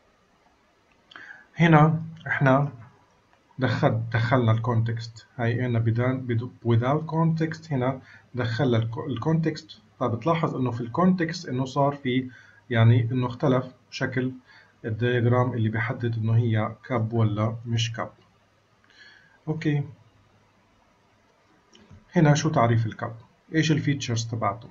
Speaker 1: هنا إحنا دخلنا الكونتكست. هاي هنا without context، هنا دخلنا الكونتكست. فبتلاحظ إنه في الكونتكست إنه صار في يعني إنه اختلف شكل الدياجرام اللي بيحدد إنه هي كاب ولا مش كاب. أوكي، هنا شو تعريف الكاب؟ إيش الفيتشرز تبعته؟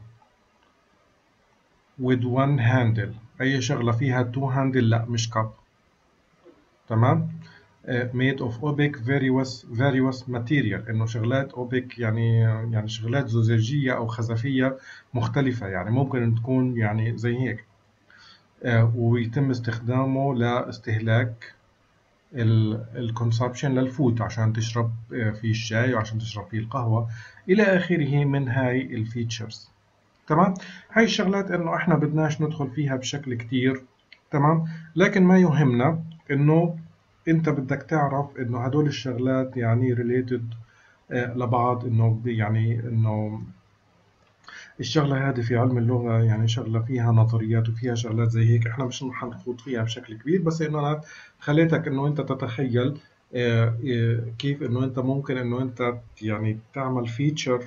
Speaker 1: with one handle، أي شغلة فيها two handle لا مش كاب، تمام؟ made of opaque various material، إنه شغلات opaque يعني شغلات زجاجية أو خزفية مختلفة، يعني ممكن تكون يعني زي هيك. ويتم استخدامه لاستهلاك الكونسبشن للفود، عشان تشرب فيه الشاي وعشان تشرب فيه القهوة إلى آخره من هاي الفيتشرز. تمام، هاي الشغلات إنه إحنا بدناش ندخل فيها بشكل كتير، تمام، لكن ما يهمنا إنه أنت بدك تعرف إنه هدول الشغلات يعني related لبعض، إنه يعني إنه الشغلة هذه في علم اللغة يعني شغلة فيها نظريات وفيها شغلات زي هيك. إحنا مش رح نخوض فيها بشكل كبير، بس إنه أنا خليتك إنه أنت تتخيل كيف إنه أنت ممكن إنه أنت يعني تعمل فيتشر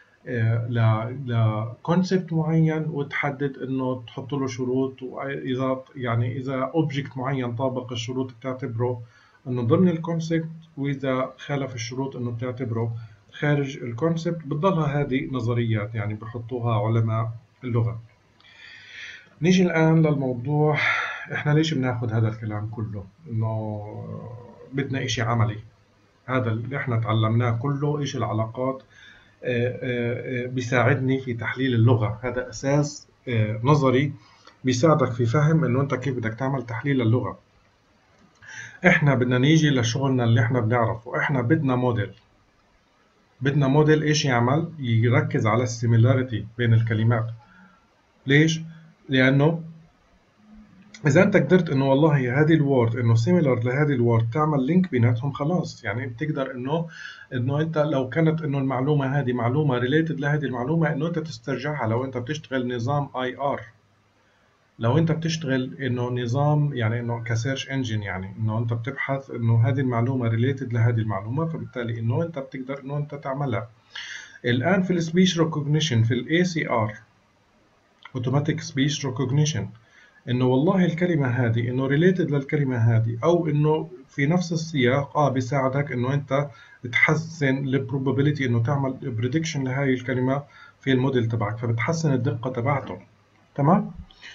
Speaker 1: لكونسبت معين، وتحدد إنه تحط له شروط، وإذا يعني إذا أوبجكت معين طابق الشروط بتعتبره إنه ضمن الكونسبت، وإذا خالف الشروط إنه بتعتبره خارج الكونسبت. بتضلها هذه نظريات يعني بحطوها علماء اللغة. نيجي الآن للموضوع، إحنا ليش بناخد هذا الكلام كله؟ إنه بدنا إشي عملي. هذا اللي إحنا تعلمناه كله إيش العلاقات بيساعدني في تحليل اللغة. هذا أساس نظري بيساعدك في فهم إنه أنت كيف بدك تعمل تحليل اللغة. إحنا بدنا نيجي لشغلنا اللي إحنا بنعرفه. إحنا بدنا موديل إيش يعمل؟ يركز على السيميلاريتي بين الكلمات. ليش؟ لأنه إذا أنت قدرت إنه والله هذه الوورد إنه سيميلر لهذه الوورد تعمل لينك بيناتهم، خلاص يعني بتقدر إنه أنت لو كانت إنه المعلومة هذه معلومة ريليتد لهذه المعلومة، إنه أنت تسترجعها. لو أنت بتشتغل نظام IR، لو أنت بتشتغل إنه نظام يعني إنه كسيرش إنجن، يعني إنه أنت بتبحث إنه هذه المعلومة ريليتد لهذه المعلومة، فبالتالي إنه أنت بتقدر إنه أنت تعملها. الآن في السبيش ريكوجنيشن في ACR Automatic Speech Recognition، إنه والله الكلمة هذه إنه related للكلمة هذه، أو إنه في نفس السياق بيساعدك إنه أنت تحسن ال probability إنه تعمل prediction لهاي الكلمة في الموديل تبعك، فبتحسن الدقة تبعته. تمام؟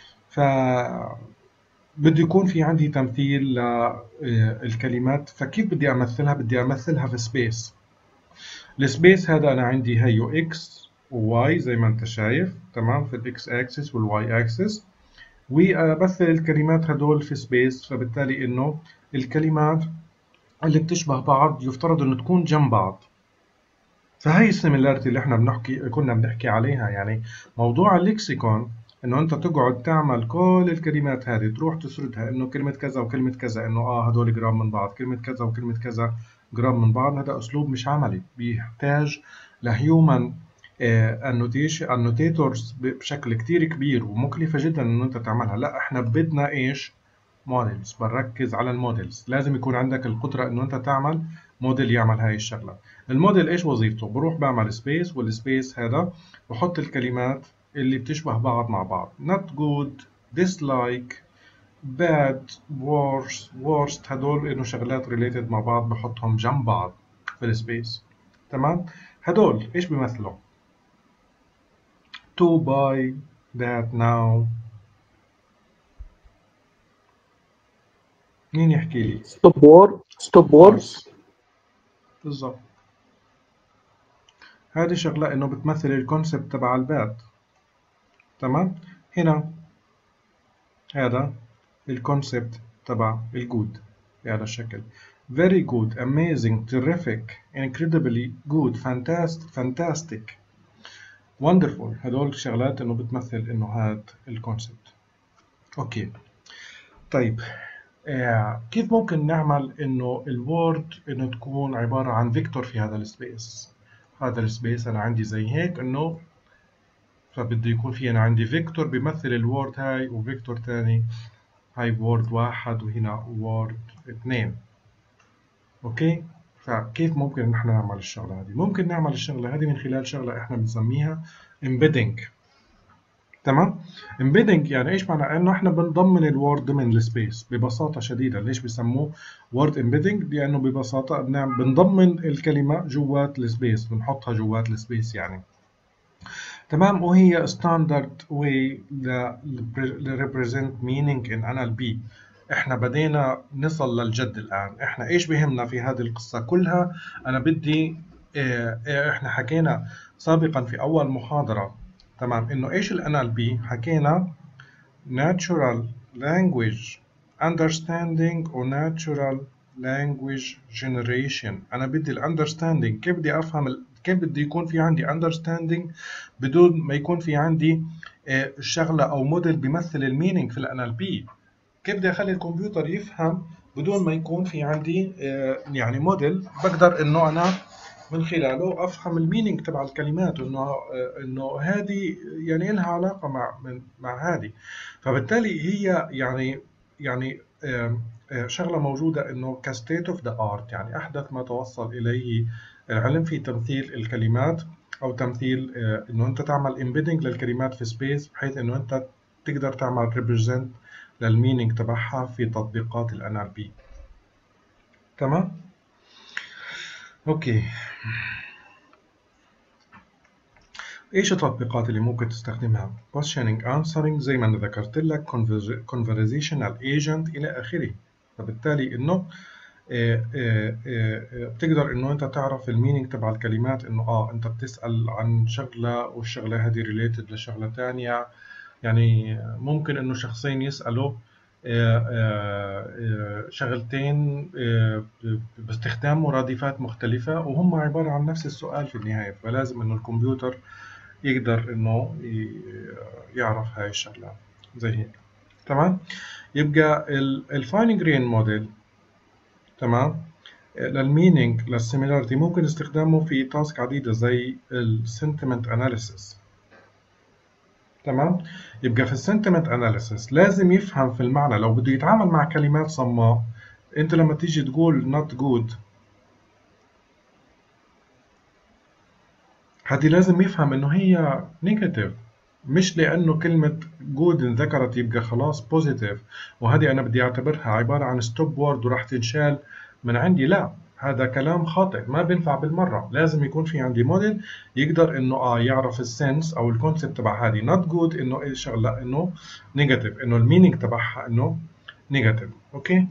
Speaker 1: بدي يكون في عندي تمثيل للكلمات. فكيف بدي أمثلها؟ بدي أمثلها في سبيس. السبيس هذا أنا عندي هيو X و Y زي ما أنت شايف، تمام، في الإكس أكسس والواي أكسس. وبثل الكلمات هدول في سبيس، فبالتالي انه الكلمات اللي بتشبه بعض يفترض انه تكون جنب بعض. فهي السيميلاريتي اللي احنا كنا بنحكي عليها. يعني موضوع الليكسيكون انه انت تقعد تعمل كل الكلمات هذه تروح تسردها انه كلمة كذا وكلمة كذا انه هدول قراب من بعض، كلمة كذا وكلمة كذا قراب من بعض، هذا اسلوب مش عملي، بيحتاج لهيومن انوتيتورز بشكل كتير كبير ومكلفة جدا انه انت تعملها. لا احنا بدنا ايش؟ موديلز. بنركز على الموديلز. لازم يكون عندك القدرة انه انت تعمل موديل يعمل هاي الشغلة. الموديل ايش وظيفته؟ بروح بعمل سبيس، والسبيس هذا بحط الكلمات اللي بتشبه بعض مع بعض. not good, dislike, bad, worst هدول انه شغلات related مع بعض بحطهم جنب بعض في السبيس. تمام؟ هدول ايش بيمثلوا؟ to buy that now. مين يحكي لي؟
Speaker 7: ستوب ووردز.
Speaker 1: بالضبط. هذه شغلة انه بتمثل الكونسبت تبع الباد. تمام؟ هنا هذا الكونسبت تبع الجود بهذا الشكل. very good, amazing, terrific, incredibly good, fantastic, wonderful. هدول الشغلات انه بتمثل انه هذا الكونسبت. اوكي. طيب كيف ممكن نعمل انه الوورد انه تكون عبارة عن فيكتور في هذا السبيس؟ هذا السبيس انا عندي زي هيك انه، فبده يكون في انا عندي فيكتور بيمثل الوورد هاي، وفيكتور تاني هاي وورد 1 وهنا وورد 2. اوكي. فكيف ممكن نحن نعمل الشغلة هذه؟ ممكن نعمل الشغلة هذه من خلال شغلة احنا بنسميها embedding. تمام؟ embedding يعني ايش معنى؟ انه احنا بنضمن الوورد ضمن السبيس ببساطة شديدة. ليش بيسموه word embedding؟ لانه ببساطة بنضمن الكلمة جوات السبيس، بنحطها جوات السبيس يعني. تمام. وهي standard way represent meaning in NLP. احنا بدينا نصل للجد الآن. احنا ايش بهمنا في هذه القصة كلها؟ انا بدي احنا حكينا سابقا في اول محاضرة، تمام، انه ايش ال NLP؟ حكينا natural language understanding و natural language generation. انا بدي ال understanding، كيف بدي افهم كيف بدي يكون في عندي understanding بدون ما يكون في عندي شغلة أو موديل بيمثل المينينج في ال NLP. كيف بدي أخلي الكمبيوتر يفهم بدون ما يكون في عندي يعني موديل بقدر إنه أنا من خلاله أفهم المينينج تبع الكلمات، إنه هذه يعني لها علاقة مع هذه. فبالتالي هي يعني شغلة موجودة إنه كستيت اوف ذا ارت، يعني أحدث ما توصل إليه العلم في تمثيل الكلمات، أو تمثيل إنه أنت تعمل embedding للكلمات في سبيس بحيث إنه أنت تقدر تعمل represent للمينينج تبعها في تطبيقات ال NLP. تمام؟ أوكي. إيش التطبيقات اللي ممكن تستخدمها؟ questioning, answering زي ما أنا ذكرت لك، conversational agent إلى آخره. فبالتالي إنه بتقدر انه انت تعرف المينينج تبع الكلمات، انه انت بتسأل عن شغلة والشغلة هذه ريليتد لشغلة تانية. يعني ممكن انه شخصين يسألوا شغلتين باستخدام مرادفات مختلفة وهم عبارة عن نفس السؤال في النهاية. فلازم انه الكمبيوتر يقدر انه يعرف هاي الشغلة زي هيك. تمام. يبقى الفاين جرين موديل، تمام، للمينينج للسيميلاريتي ممكن استخدامه في تاسك عديدة زي السنتمنت اناليسيس. تمام. يبقى في السنتمنت اناليسيس لازم يفهم في المعنى. لو بده يتعامل مع كلمات صماء، انت لما تيجي تقول not good، هذه لازم يفهم انه هي نيجاتيف، مش لانه كلمة good انذكرت يبقى خلاص بوزيتيف وهذه انا بدي اعتبرها عبارة عن ستوب وورد وراح تنشال من عندي. لا، هذا كلام خاطئ ما بينفع بالمرة. لازم يكون في عندي موديل يقدر انه يعرف السنس او الكونسبت تبع هذه not good انه ايش شغلة انه نيجاتيف، انه المينينج تبعها انه نيجاتيف. اوكي.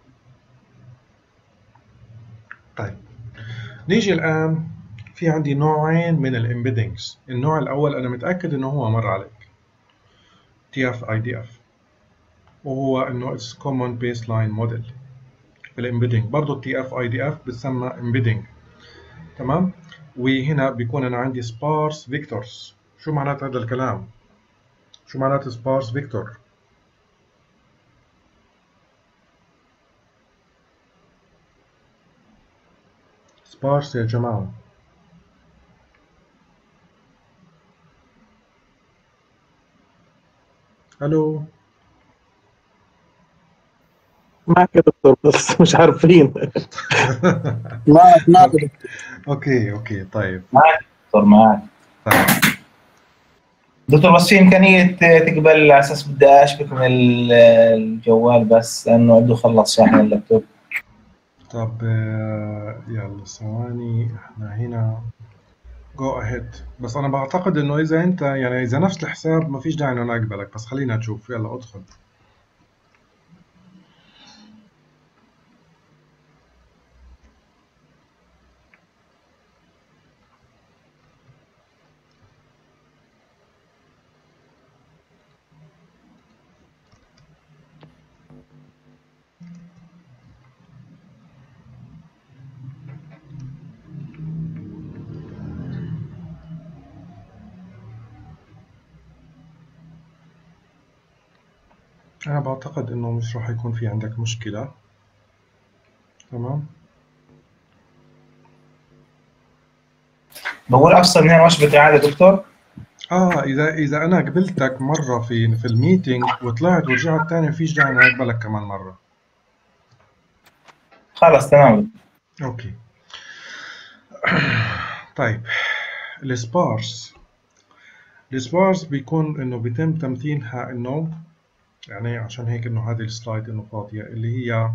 Speaker 1: طيب نيجي الان في عندي نوعين من الامبيدنجز. النوع الاول انا متاكد انه هو مر عليك، TF IDF. وهو انه اتس كومن بيس لاين موديل. في الامبيدنج برضه التي اف اي دي اف بتسمى امبيدنج. تمام. وهنا بيكون انا عندي سبارس فيكتورز. شو معنات هذا الكلام؟ شو معنات سبارس فيكتور؟ سبارس يا جماعة. الو.
Speaker 7: معك يا دكتور بس مش عارفين.
Speaker 10: معك
Speaker 1: اوكي طيب.
Speaker 5: معك دكتور معك.
Speaker 1: طيب.
Speaker 5: دكتور بس في إمكانية تقبل على أساس بدي أشبك من الجوال بس لأنه عنده خلص شاحن اللابتوب.
Speaker 1: طب يلا ثواني، احنا هنا جو اهيد. بس انا بعتقد انه اذا انت يعني اذا نفس الحساب ما فيش داعي انه انا اقبلك، بس خلينا نشوف. يلا ادخل. أنا بعتقد إنه مش راح يكون في عندك مشكلة. تمام.
Speaker 5: بقول أفصل من هنا وأشبك عادي دكتور؟
Speaker 1: إذا أنا قبلتك مرة في الميتينج وطلعت ورجعت تاني مفيش داعي إني أقبلك كمان مرة.
Speaker 5: خلاص تمام.
Speaker 1: أوكي. طيب السبارس بيكون إنه بيتم تمثيلها إنه يعني عشان هيك إنه هذه السلايد إنه فاضية، اللي هي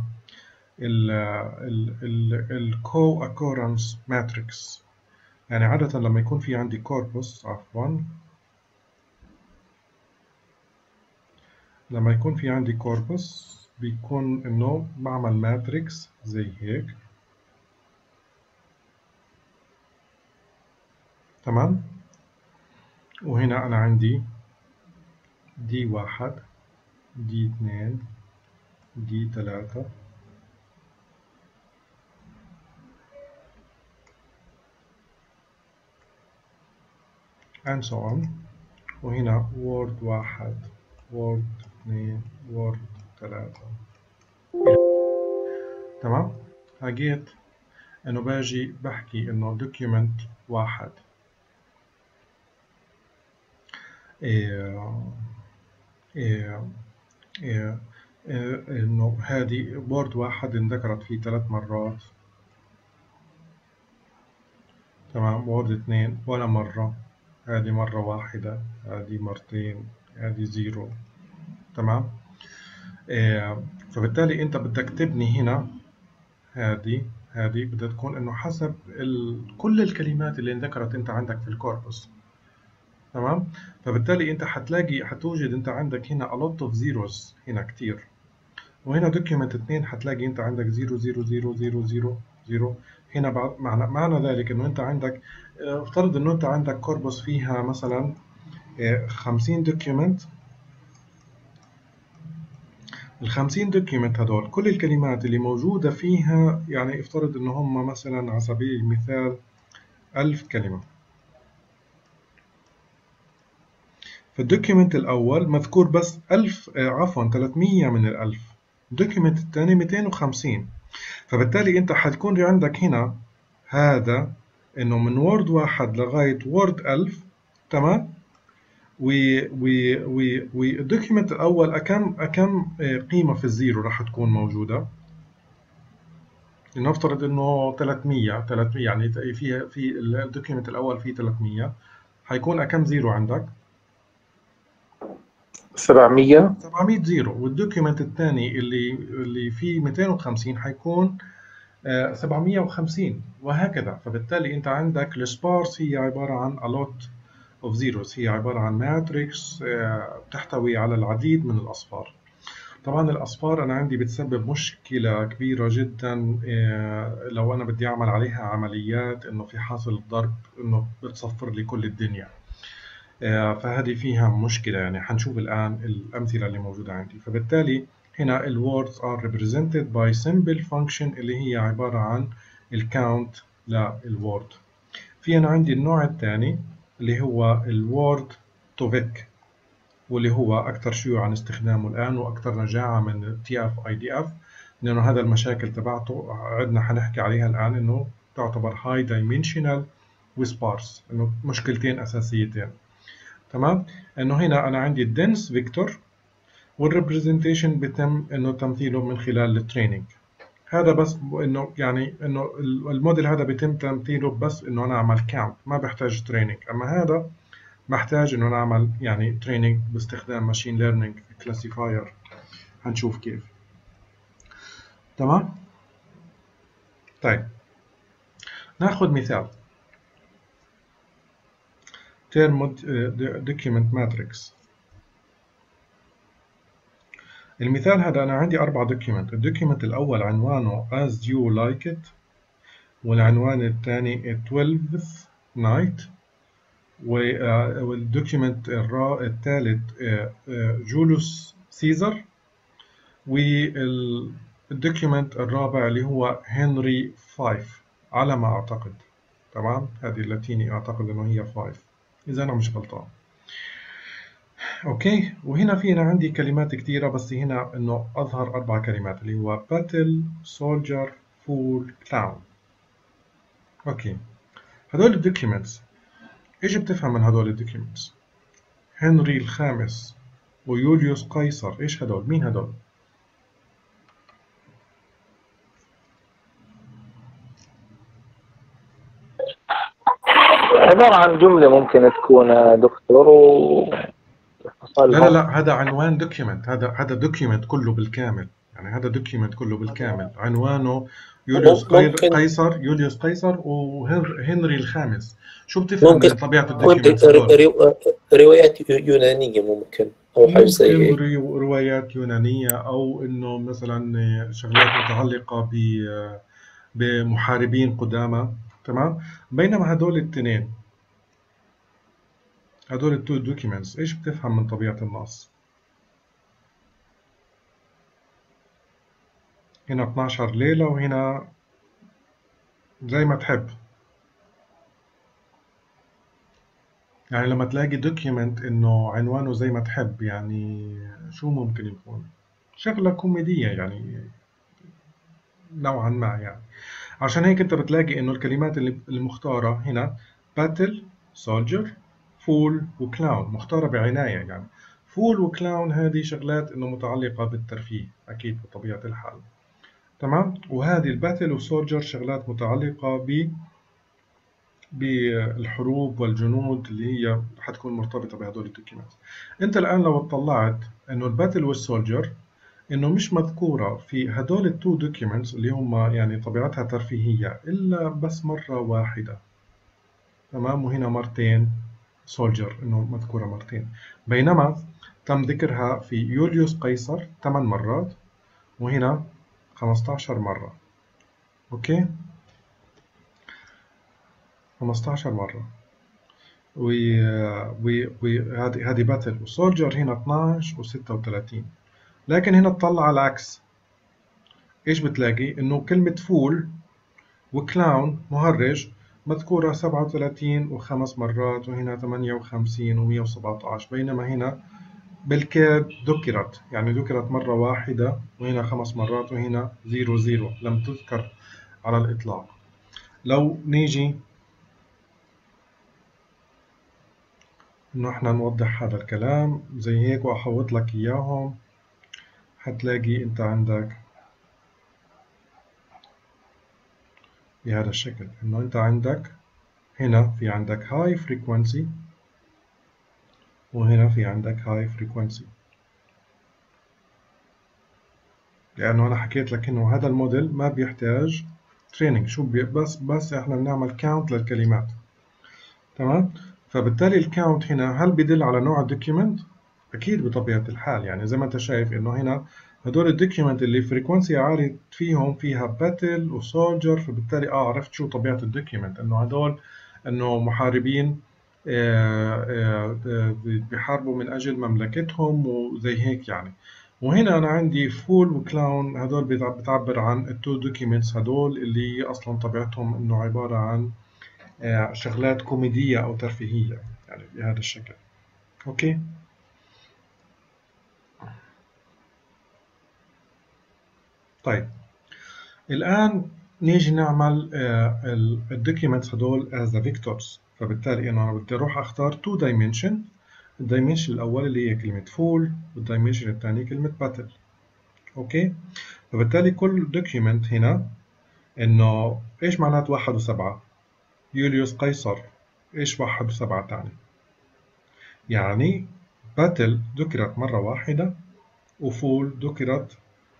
Speaker 1: الكو اكورنس ماتريكس. يعني عادة لما يكون في عندي كوربوس، لما يكون في عندي كوربوس بيكون إنه بعمل ماتريكس زي هيك. تمام. وهنا أنا عندي D1 D2 D3 and so on. وهنا word 1 word 2 word 3. تمام. هجيت إنه باجي بحكي إنه document 1 إنه هذه بورد 1 انذكرت فيه 3 مرات. تمام. بورد 2 ولا مرة، هذه مرة واحدة، هذه مرتين، هذه 0. تمام. فبالتالي أنت بدك تبني هنا هذه بدها تكون إنه حسب كل الكلمات اللي انذكرت أنت عندك في الكوربوس. تمام. فبالتالي أنت حتوجد أنت عندك هنا a lot of zeros هنا كتير. وهنا document 2 حتلاقي أنت عندك 0 0 0 0 0 0. هنا معنى ذلك إنه أنت عندك افترض إنه أنت عندك كوربوس فيها مثلا 50 دوكيومنت. ال50 دوكيومنت هدول كل الكلمات اللي موجودة فيها يعني افترض إنه هم مثلا على سبيل المثال 1000 كلمة. في الدوكيومنت الأول مذكور بس 300 من 1000. الدوكيومنت الثاني 250. فبالتالي أنت حتكون عندك هنا هذا إنه من وورد 1 لغاية وورد 1000. تمام. والدوكيومنت الأول أكم قيمة في الزيرو راح تكون موجودة. لنفترض إنه 300 يعني في الدوكيومنت الأول فيه 300 حيكون أكم زيرو عندك؟
Speaker 7: 700
Speaker 1: زيرو. والدوكيومنت الثاني اللي فيه 250 حيكون 750 وهكذا. فبالتالي أنت عندك السبارس هي عبارة عن a lot of zeros، هي عبارة عن ماتريكس تحتوي على العديد من الأصفار. طبعا الأصفار أنا عندي بتسبب مشكلة كبيرة جدا لو أنا بدي أعمل عليها عمليات إنه في حاصل الضرب إنه بتصفر لي كل الدنيا. فهذه فيها مشكلة، يعني حنشوف الآن الأمثلة اللي موجودة عندي. فبالتالي هنا ال words are represented by simple function اللي هي عبارة عن ال count للword. في أنا عندي النوع الثاني اللي هو ال word to vec، واللي هو أكثر شيوعا استخدامه الآن وأكثر نجاعة من TF IDF، لأنه هذا المشاكل تبعته عندنا حنحكي عليها الآن، إنه تعتبر high dimensional وsparse، إنه مشكلتين أساسيتين. تمام؟ إنه هنا أنا عندي الدنس فيكتور، والريبريزنتيشن بيتم إنه تمثيله من خلال التريننج. هذا بس إنه يعني إنه الموديل هذا بيتم تمثيله بس إنه أنا أعمل كاونت، ما بحتاج تريننج. أما هذا محتاج إنه نعمل يعني تريننج باستخدام ماشين ليرنينج كلاسيفاير، هنشوف كيف. تمام؟ طيب ناخذ مثال term document matrix. المثال هذا أنا عندي 4 دوكيمنت. الدوكيمنت الأول عنوانه as you like it، والعنوان الثاني 12th night، والدوكيمنت الثالث جوليوس سيزر، والدوكيمنت الرابع اللي هو هنري 5 على ما أعتقد. تمام؟ هذه اللاتيني أعتقد إنه هي 5، إذا أنا مش غلطان. أوكي، وهنا في أنا عندي كلمات كثيرة، بس هنا إنه أظهر 4 كلمات اللي هو battle soldier fool clown. أوكي، هذول الدوكيمنتس إيش بتفهم من هذول الدوكيمنتس؟ هنري الخامس ويوليوس قيصر، إيش هذول؟ مين هذول؟
Speaker 2: عبارة عن جملة ممكن تكون دكتور
Speaker 1: لا هذا عنوان دوكيمنت، هذا دوكيمنت كله بالكامل، يعني هذا دوكيمنت كله بالكامل عنوانه يوليوس قيصر وهنري الخامس. شو بتفهم من طبيعة الدوكيمنت؟
Speaker 2: روايات يونانية ممكن، أو حاجة زي هيك.
Speaker 1: روايات يونانية، أو إنه مثلا شغلات متعلقة بمحاربين قدامى. تمام؟ بينما هدول الاثنين، هدول التو دوكيمنتس، ايش بتفهم من طبيعة النص؟ هنا 12 ليلة، وهنا زي ما تحب. يعني لما تلاقي دوكيمنت انه عنوانه زي ما تحب، يعني شو ممكن يكون؟ شغلة كوميدية يعني نوعا ما يعني. عشان هيك انت بتلاقي انه الكلمات اللي مختارة هنا باتل، سولجر، فول وكلاون، مختارة بعناية. يعني فول وكلاون هذه شغلات انه متعلقة بالترفيه اكيد بطبيعة الحال. تمام؟ وهذه الباتل والسولجر شغلات متعلقة بالحروب والجنود اللي هي حتكون مرتبطة بهدول الدوكيمنت. انت الان لو اطلعت انه الباتل والسولجر انه مش مذكورة في هدول التو دوكيمنتس اللي هم يعني طبيعتها ترفيهية إلا بس مرة واحدة. تمام؟ وهنا مرتين سولجر إنه مذكورة مرتين، بينما تم ذكرها في يوليوس قيصر 8 مرات، وهنا 15 مرة. أوكي؟ 15 مرة. وهذه باتل وسولجر هنا 12 و36. لكن هنا تطلع على العكس، إيش بتلاقي؟ إنه كلمة فول وكلاون مهرج مذكورة 37 و5 مرات، وهنا 58 و117، بينما هنا بالكاد ذكرت، يعني ذكرت مرة واحدة، وهنا 5 مرات، وهنا 00 لم تذكر على الإطلاق. لو نيجي إنه إحنا نوضح هذا الكلام زي هيك وأحوط لك إياهم، هتلاقي أنت عندك بهذا الشكل، إنه أنت عندك هنا في عندك high frequency، وهنا في عندك high frequency. لأنه أنا حكيت لك إنه هذا الموديل ما بيحتاج training، شو بس إحنا بنعمل count للكلمات. تمام؟ فبالتالي الكاونت هنا هل بيدل على نوع الدوكيمنت؟ أكيد بطبيعة الحال. يعني زي ما أنت شايف إنه هنا هدول الدوكيمنت اللي فريكونسي عالية فيها باتل وسولجر، فبالتالي عرفت شو طبيعة الدوكيمنت، إنه هدول إنه محاربين بيحاربوا من أجل مملكتهم وزي هيك يعني. وهنا أنا عندي فول وكلاون، هدول بتعبر عن التو دوكيومنتس هدول اللي أصلا طبيعتهم إنه عبارة عن شغلات كوميدية أو ترفيهية يعني بهذا الشكل. أوكي. طيب الآن نيجي نعمل الدوكيومنتس هدول as a vectors. فبالتالي أنا بدي أروح أختار two dimension. الدايمنشن الأول اللي هي كلمة فول، والدايمنشن الثاني كلمة باتل. أوكي. فبالتالي كل دوكيومنت هنا إنه إيش معنات 1 و7؟ يوليوس قيصر. إيش 1 و7 تعني؟ يعني باتل ذكرت مرة واحدة، وفول ذكرت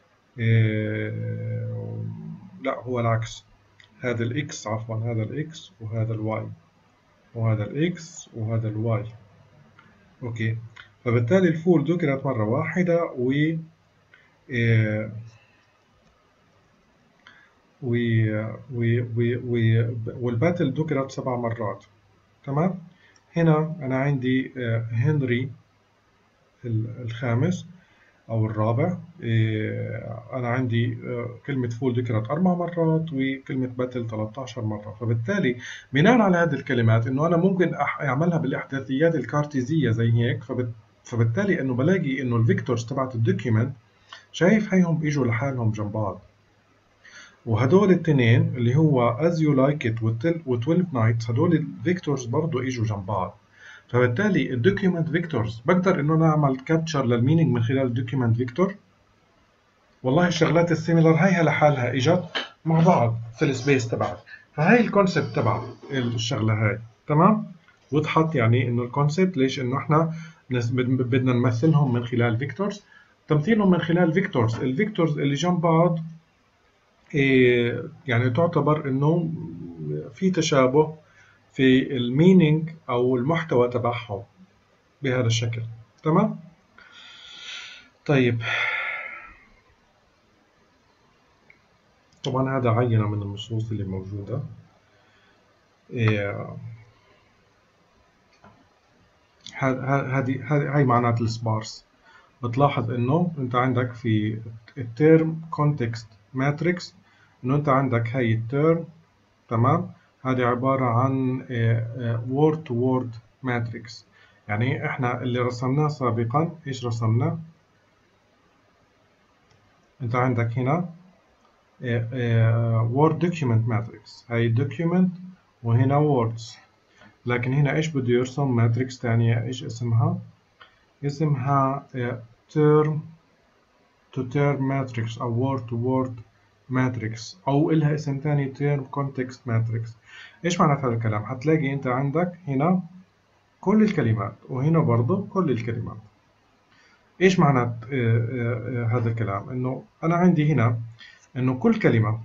Speaker 1: لا هو العكس، هذا الإكس عفوا، هذا الإكس وهذا الواي، وهذا الإكس وهذا الواي. أوكي. فبالتالي الفول ذكرت مرة واحدة والباتل ذكرت 7 مرات. تمام. هنا أنا عندي هنري الخامس أو الرابع، أنا عندي كلمة فول ذكرت 4 مرات وكلمة باتل 13 مرة. فبالتالي بناء على هذه الكلمات إنه أنا ممكن أعملها بالإحداثيات الكارتيزية زي هيك. فبالتالي إنه بلاقي إنه الفيكتورز تبعت الدوكيمنت، شايف هيهم بيجوا لحالهم جنب بعض، وهدول التنين اللي هو as you like it و12 nights هدول الفيكتورز برضو اجوا جنب بعض. فبالتالي الدوكيومنت فيكتورز بقدر انه انا اعمل كابتشر للمينينج من خلال الدوكيومنت فيكتور. والله الشغلات السيميلر هيها لحالها اجت مع بعض في السبيس تبعها. فهي الكونسبت تبع الشغله هاي. تمام. وضحت يعني انه الكونسبت ليش انه احنا بدنا نمثلهم من خلال فيكتورز. تمثيلهم من خلال فيكتورز، الفيكتورز اللي جنب بعض يعني تعتبر انه في تشابه في المينينج او المحتوى تبعهم بهذا الشكل. تمام. طيب طبعا هذا عينة من النصوص اللي موجودة. هاي معنات السبارس. بتلاحظ انه انت عندك في التيرم كونتكست ماتريكس انه انت عندك هاي التيرم. تمام. هذه عبارة عن word to word matrix. يعني احنا اللي رسمناه سابقا ايش رسمنا؟ انت عندك هنا word document matrix، هاي document وهنا words. لكن هنا ايش بده يرسم؟ ماتريكس ثانية. ايش اسمها؟ اسمها term to term matrix او word to word ماتريكس، او إلها اسم ثاني تيرم كونتكست ماتريكس. ايش معنات هذا الكلام؟ هتلاقي انت عندك هنا كل الكلمات وهنا برضه كل الكلمات. ايش معنات هذا الكلام؟ انه انا عندي هنا انه كل كلمة،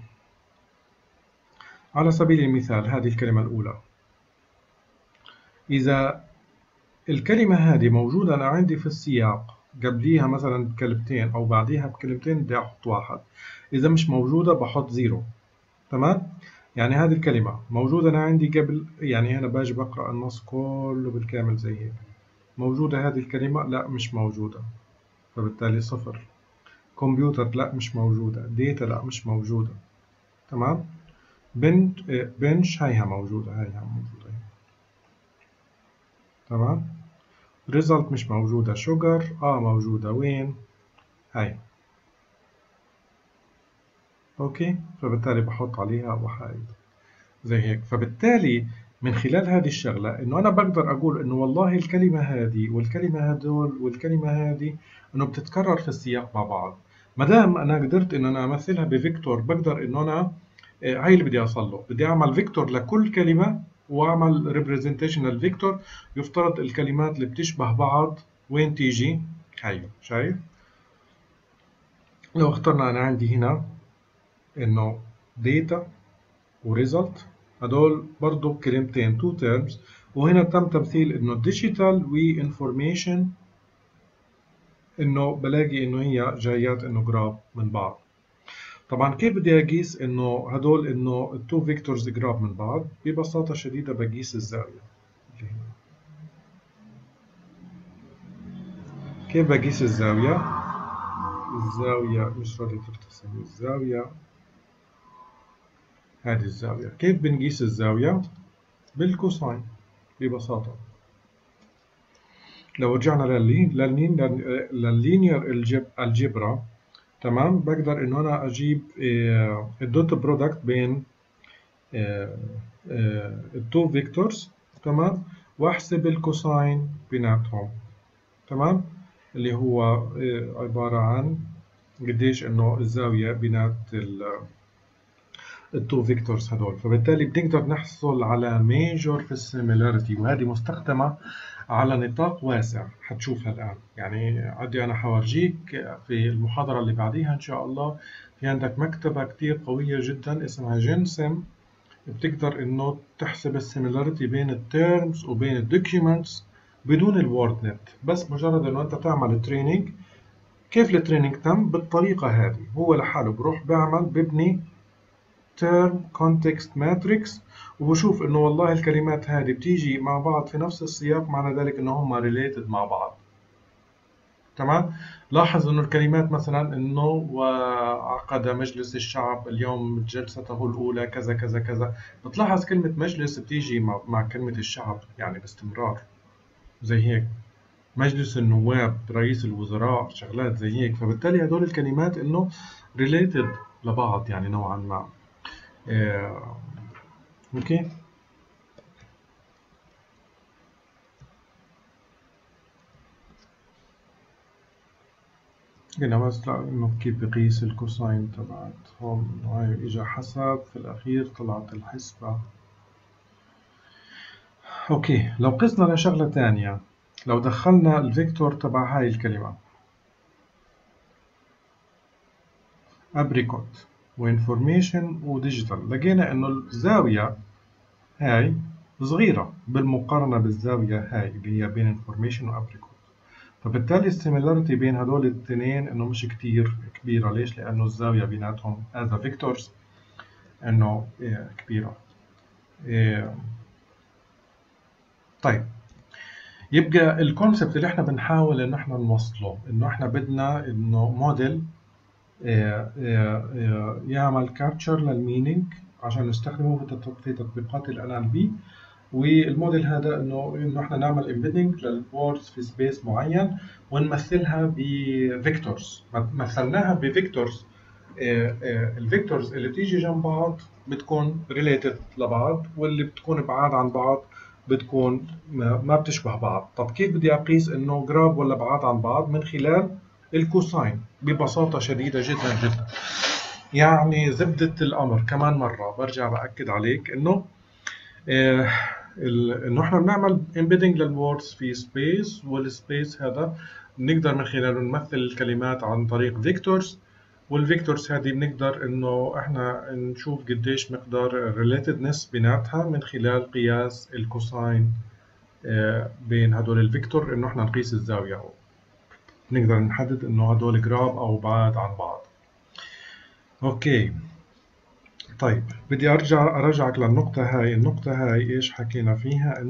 Speaker 1: على سبيل المثال هذه الكلمة الاولى، اذا الكلمة هذه موجودة انا عندي في السياق قبليها مثلا بكلمتين او بعديها بكلمتين بدي احط 1. إذا مش موجودة بحط 0. تمام؟ يعني هذه الكلمة موجودة أنا عندي قبل، يعني هنا باجي بقرأ النص كله بالكامل زي هيك. موجودة هذه الكلمة؟ لا مش موجودة، فبالتالي 0. كمبيوتر؟ لا مش موجودة. ديتا؟ لا مش موجودة. تمام؟ بنش هيها موجودة، هيها موجودة. تمام؟ ريزلت مش موجودة. شوجر موجودة. وين؟ هاي. اوكي. فبالتالي بحط عليها وحايد زي هيك. فبالتالي من خلال هذه الشغلة انه انا بقدر اقول انه والله الكلمة هذه والكلمة هدول والكلمة هذه انه بتتكرر في السياق مع بعض. ما دام انا قدرت انه انا امثلها بفيكتور، بقدر انه انا هاي اللي بدي اوصل له. بدي اعمل فيكتور لكل كلمة واعمل ريبريزنتيشن للفيكتور. يفترض الكلمات اللي بتشبه بعض وين تيجي؟ هاي. شايف؟ لو اخترنا انا عندي هنا انه data وريزلت، هدول برضو كلمتين two terms، وهنا تم تمثيل انه digital وinformation، انه بلاقي انه هي جايات انه قراب من بعض. طبعا كيف بدي اقيس انه هدول انه التو فيكتورز قراب من بعض؟ ببساطة شديدة بقيس الزاوية. كيف بقيس الزاوية؟ الزاوية مش راضية ترتسم. الزاوية هذه الزاوية، كيف بنقيس الزاوية؟ بالكوساين ببساطة. لو رجعنا لللينير الجبرا، تمام، بقدر انه انا اجيب الدوت برودكت بين التو فيكتورز، تمام، واحسب الكوساين بيناتهم، تمام، اللي هو عبارة عن قديش انه الزاوية بينات التو فيكتورز هدول. فبالتالي بنقدر نحصل على ميجور في السيميلاريتي، وهذه مستخدمة على نطاق واسع. حتشوفها الآن، يعني عادي أنا حورجيك في المحاضرة اللي بعديها إن شاء الله. في عندك مكتبة كتير قوية جدا اسمها جينسيم، بتقدر إنه تحسب السيميلاريتي بين التيرمز وبين الدوكيومنتس بدون الوورد نت، بس مجرد إنه أنت تعمل تريننج. كيف التريننج تم؟ بالطريقة هذه، هو لحاله بروح ببني term context matrix، وبشوف انه والله الكلمات هذه بتيجي مع بعض في نفس السياق، معنى ذلك انه هم related مع بعض، تمام. لاحظ انه الكلمات مثلا انه وعقد مجلس الشعب اليوم جلسته الاولى كذا كذا كذا، بتلاحظ كلمة مجلس بتيجي مع كلمة الشعب يعني باستمرار، زي هيك مجلس النواب، رئيس الوزراء، شغلات زي هيك. فبالتالي هدول الكلمات انه related لبعض يعني نوعا ما. اوكي، قلنا بس انه كيف بقيس الكوساين تبعت هون. هاي اجا حسب في الاخير طلعت الحسبة. اوكي، لو قسنا لشغلة تانية، لو دخلنا الفيكتور تبع هاي الكلمة ابريكوت وانفورميشن وديجيتال، لقينا انه الزاوية هاي صغيرة بالمقارنة بالزاوية هاي اللي هي بين انفورميشن وابريكوت. فبالتالي السيميلاريتي بين هدول الاثنين انه مش كتير كبيرة. ليش؟ لانه الزاوية بيناتهم as a vectors انه كبيرة. طيب، يبقى الكونسبت اللي احنا بنحاول انه احنا نوصله انه احنا بدنا انه موديل يعمل كابتشر للمينينج عشان نستخدمه في تطبيقات ال NLP. والموديل هذا انه احنا نعمل امبيدنج للوردز في سبيس معين ونمثلها بفيكتورز. مثلناها بفيكتورز، الفيكتورز اللي بتيجي جنب بعض بتكون ريليتد لبعض، واللي بتكون بعاد عن بعض بتكون ما بتشبه بعض. طب كيف بدي اقيس انه قراب ولا بعاد عن بعض؟ من خلال الكوساين ببساطة شديدة جدا جدا. يعني زبدة الأمر كمان مرة برجع بأكد عليك إنه إنه إحنا بنعمل embedding للوردز في سبيس، والسبيس هذا بنقدر من خلاله نمثل الكلمات عن طريق فيكتورز، والفيكتورز هذه بنقدر إنه إحنا نشوف قديش مقدار relatedness بيناتها من خلال قياس الكوساين بين هدول الفيكتور، إنه إحنا نقيس الزاوية، نقدر نحدد إنه هدول قراب أو بعاد عن بعض. أوكي، طيب بدي أرجعك للنقطة هاي. النقطة هاي إيش حكينا فيها؟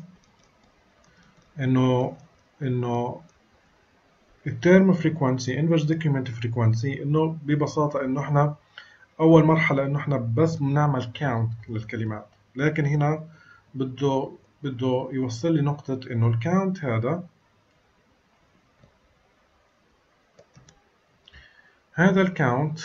Speaker 1: إنه التيرم فريكوانسي inverse decrement frequency، إنه ببساطة إنه إحنا أول مرحلة إنه إحنا بس بنعمل count للكلمات، لكن هنا بده يوصل لي نقطة إنه الكاونت هذا الكاونت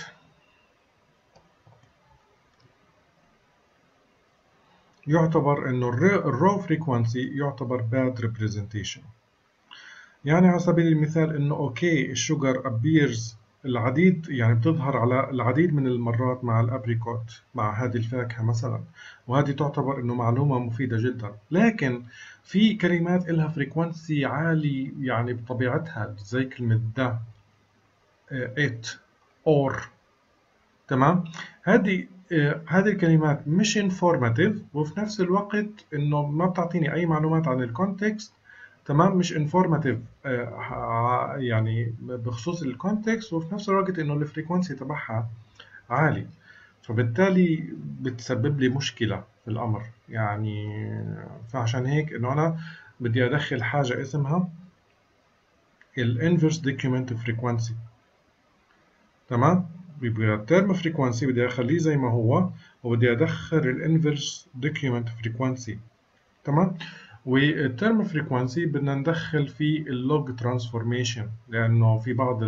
Speaker 1: يعتبر إنه الرو فريكوانسي يعتبر bad representation. يعني على سبيل المثال إنه أوكي الشوجر appears العديد، يعني بتظهر على العديد من المرات مع الأبريكوت، مع هذه الفاكهة مثلا، وهذه تعتبر إنه معلومة مفيدة جدا. لكن في كلمات إلها فريكوانسي عالي يعني بطبيعتها، زي كلمة ده، it، or، تمام. هذه الكلمات مش informative، وفي نفس الوقت إنه ما بتعطيني أي معلومات عن الكونتكست، تمام، مش informative يعني بخصوص الكونتكست، وفي نفس الوقت إنه الفريكونسي تبعها عالي. فبالتالي بتسبب لي مشكلة في الأمر يعني. فعشان هيك إنه أنا بدي أدخل حاجة اسمها الانفرس دوكيومنت فريكوانسي. تمام؟ بيبقى التيرم فريكوانسي بدي اخليه زي ما هو، وبدي ادخل الانفرس دوكيومنت فريكوانسي. تمام؟ والتيرم فريكوانسي بدنا ندخل فيه اللوج ترانسفورميشن، لانه في بعض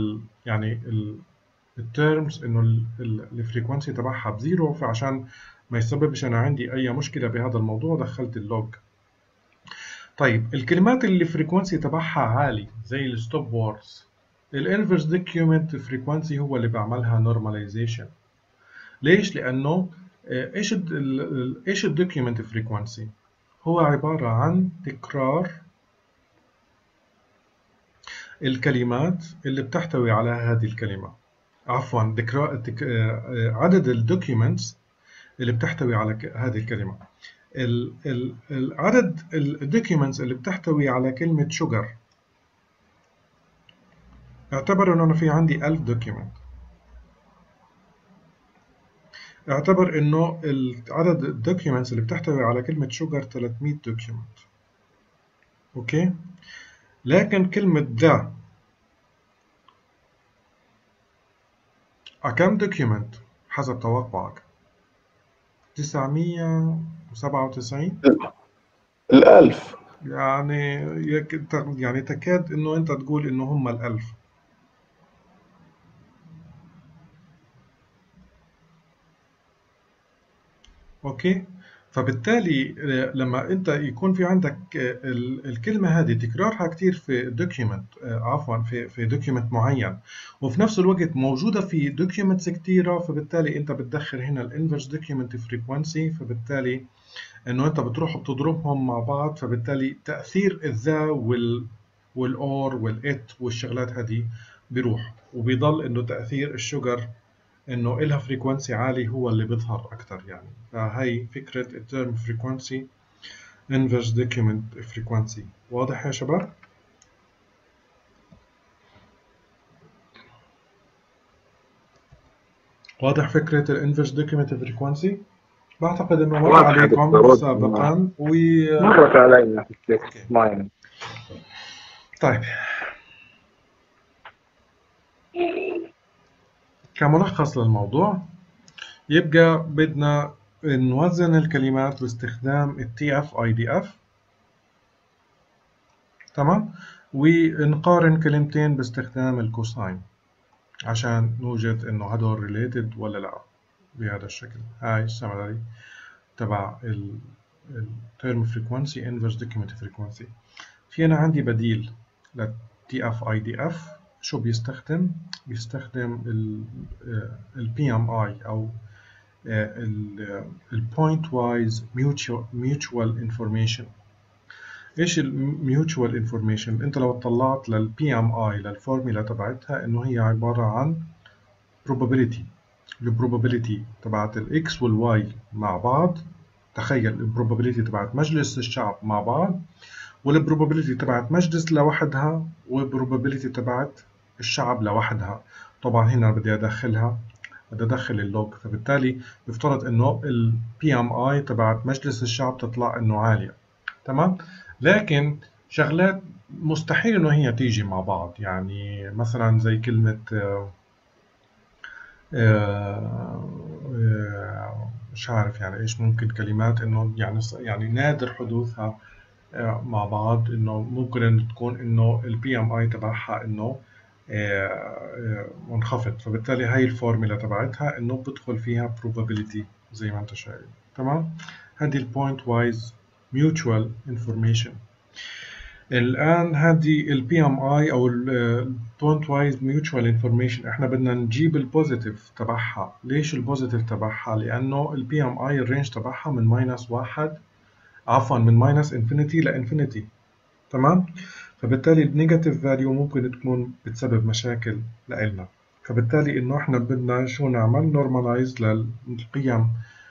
Speaker 1: التيرمز انه الفريكوانسي تبعها بزيرو، فعشان ما يسببش انا عندي اي مشكله بهذا الموضوع دخلت اللوج. طيب الكلمات اللي الفريكوانسي تبعها عالي زي الستوب ووردز، الانفرس دوكيومنت فريكوانسي هو اللي بعملها نورماليزيشن. ليش؟ لانه ايش الدوكيومنت فريكوانسي؟ هو عباره عن تكرار الكلمات اللي بتحتوي على هذه الكلمه، عفوا عدد الدوكيومنتس اللي بتحتوي على هذه الكلمه. عدد الدوكيومنتس اللي بتحتوي على كلمه شوجر، اعتبر انه انا في عندي 1000 دوكيومنت، اعتبر انه عدد الدوكيومنتس اللي بتحتوي على كلمه شوجر 300 دوكيومنت. اوكي، لكن كلمه ذا كم دوكيومنت حسب توقعك؟ 997
Speaker 10: 1000
Speaker 1: يعني تكاد انه انت تقول انه هم 1000. اوكي، فبالتالي لما انت يكون في عندك الكلمه هذه تكرارها كثير في دوكيومنت، عفوا في دوكيومنت معين، وفي نفس الوقت موجوده في دوكيومنتس كثيره، فبالتالي انت بتدخل هنا الانفرس دوكيومنت فريكوانسي، فبالتالي انه انت بتروح بتضربهم مع بعض، فبالتالي تاثير الذا والاور والات والشغلات هذه بيروح، وبيضل انه تاثير الشجر انه إلها فريكوانسي عالي هو اللي بيظهر اكثر. يعني فهي فكره التيرم فريكوانسي انفرس دوكيومنت فريكوانسي. واضح يا شباب؟ واضح فكره الانفرس دوكيومنت فريكوانسي؟ بعتقد انه مر عليكم سابقا
Speaker 10: مرت علينا في التكست معين.
Speaker 1: طيب، كملخص للموضوع، يبقى بدنا نوزن الكلمات باستخدام TF-IDF. تمام، ونقارن كلمتين باستخدام الكوساين عشان نوجد انه هدول ريليتد ولا لا بهذا الشكل. هاي السمري تبع التيرم فريكوانسي انفرس دوكيومنت فريكوانسي. في انا عندي بديل لل TF-IDF. شو بيستخدم ال PMI او ال Point Wise Mutual Information. ايش ال Mutual Information؟ انت لو اطلعت لل PMI للفورميلا تبعتها انه هي عبارة عن probability. ال probability تبعت ال X وال Y مع بعض، تخيل ال probability تبعت مجلس الشعب مع بعض، وال probability تبعت مجلس لوحدها، وال probability تبعت الشعب لوحدها. طبعا هنا بدي ادخل اللوج، فبالتالي يفترض انه ال PMI تبعت مجلس الشعب تطلع انه عالية. تمام، لكن شغلات مستحيل انه هي تيجي مع بعض. يعني مثلا زي كلمة مش عارف يعني ايش ممكن كلمات انه يعني نادر حدوثها مع بعض، انه ممكن ان تكون انه ال PMI تبعها انه منخفض، فبالتالي هاي الفورميلا تبعتها انه بدخل فيها probability زي ما انت شايف. تمام، هذه ال Point Wise Mutual Information. الآن هذه ال PMI أو ال Point Wise Mutual Information احنا بدنا نجيب البوزيتيف تبعها. ليش البوزيتيف تبعها؟ لأنه ال PMI الرينج تبعها من -1 عفوا من -infinity ل infinity. تمام، فبالتالي النيجاتيف فاليو ممكن تكون بتسبب مشاكل لإلنا، فبالتالي إنه احنا بدنا شو نعمل؟ نورماليز للقيم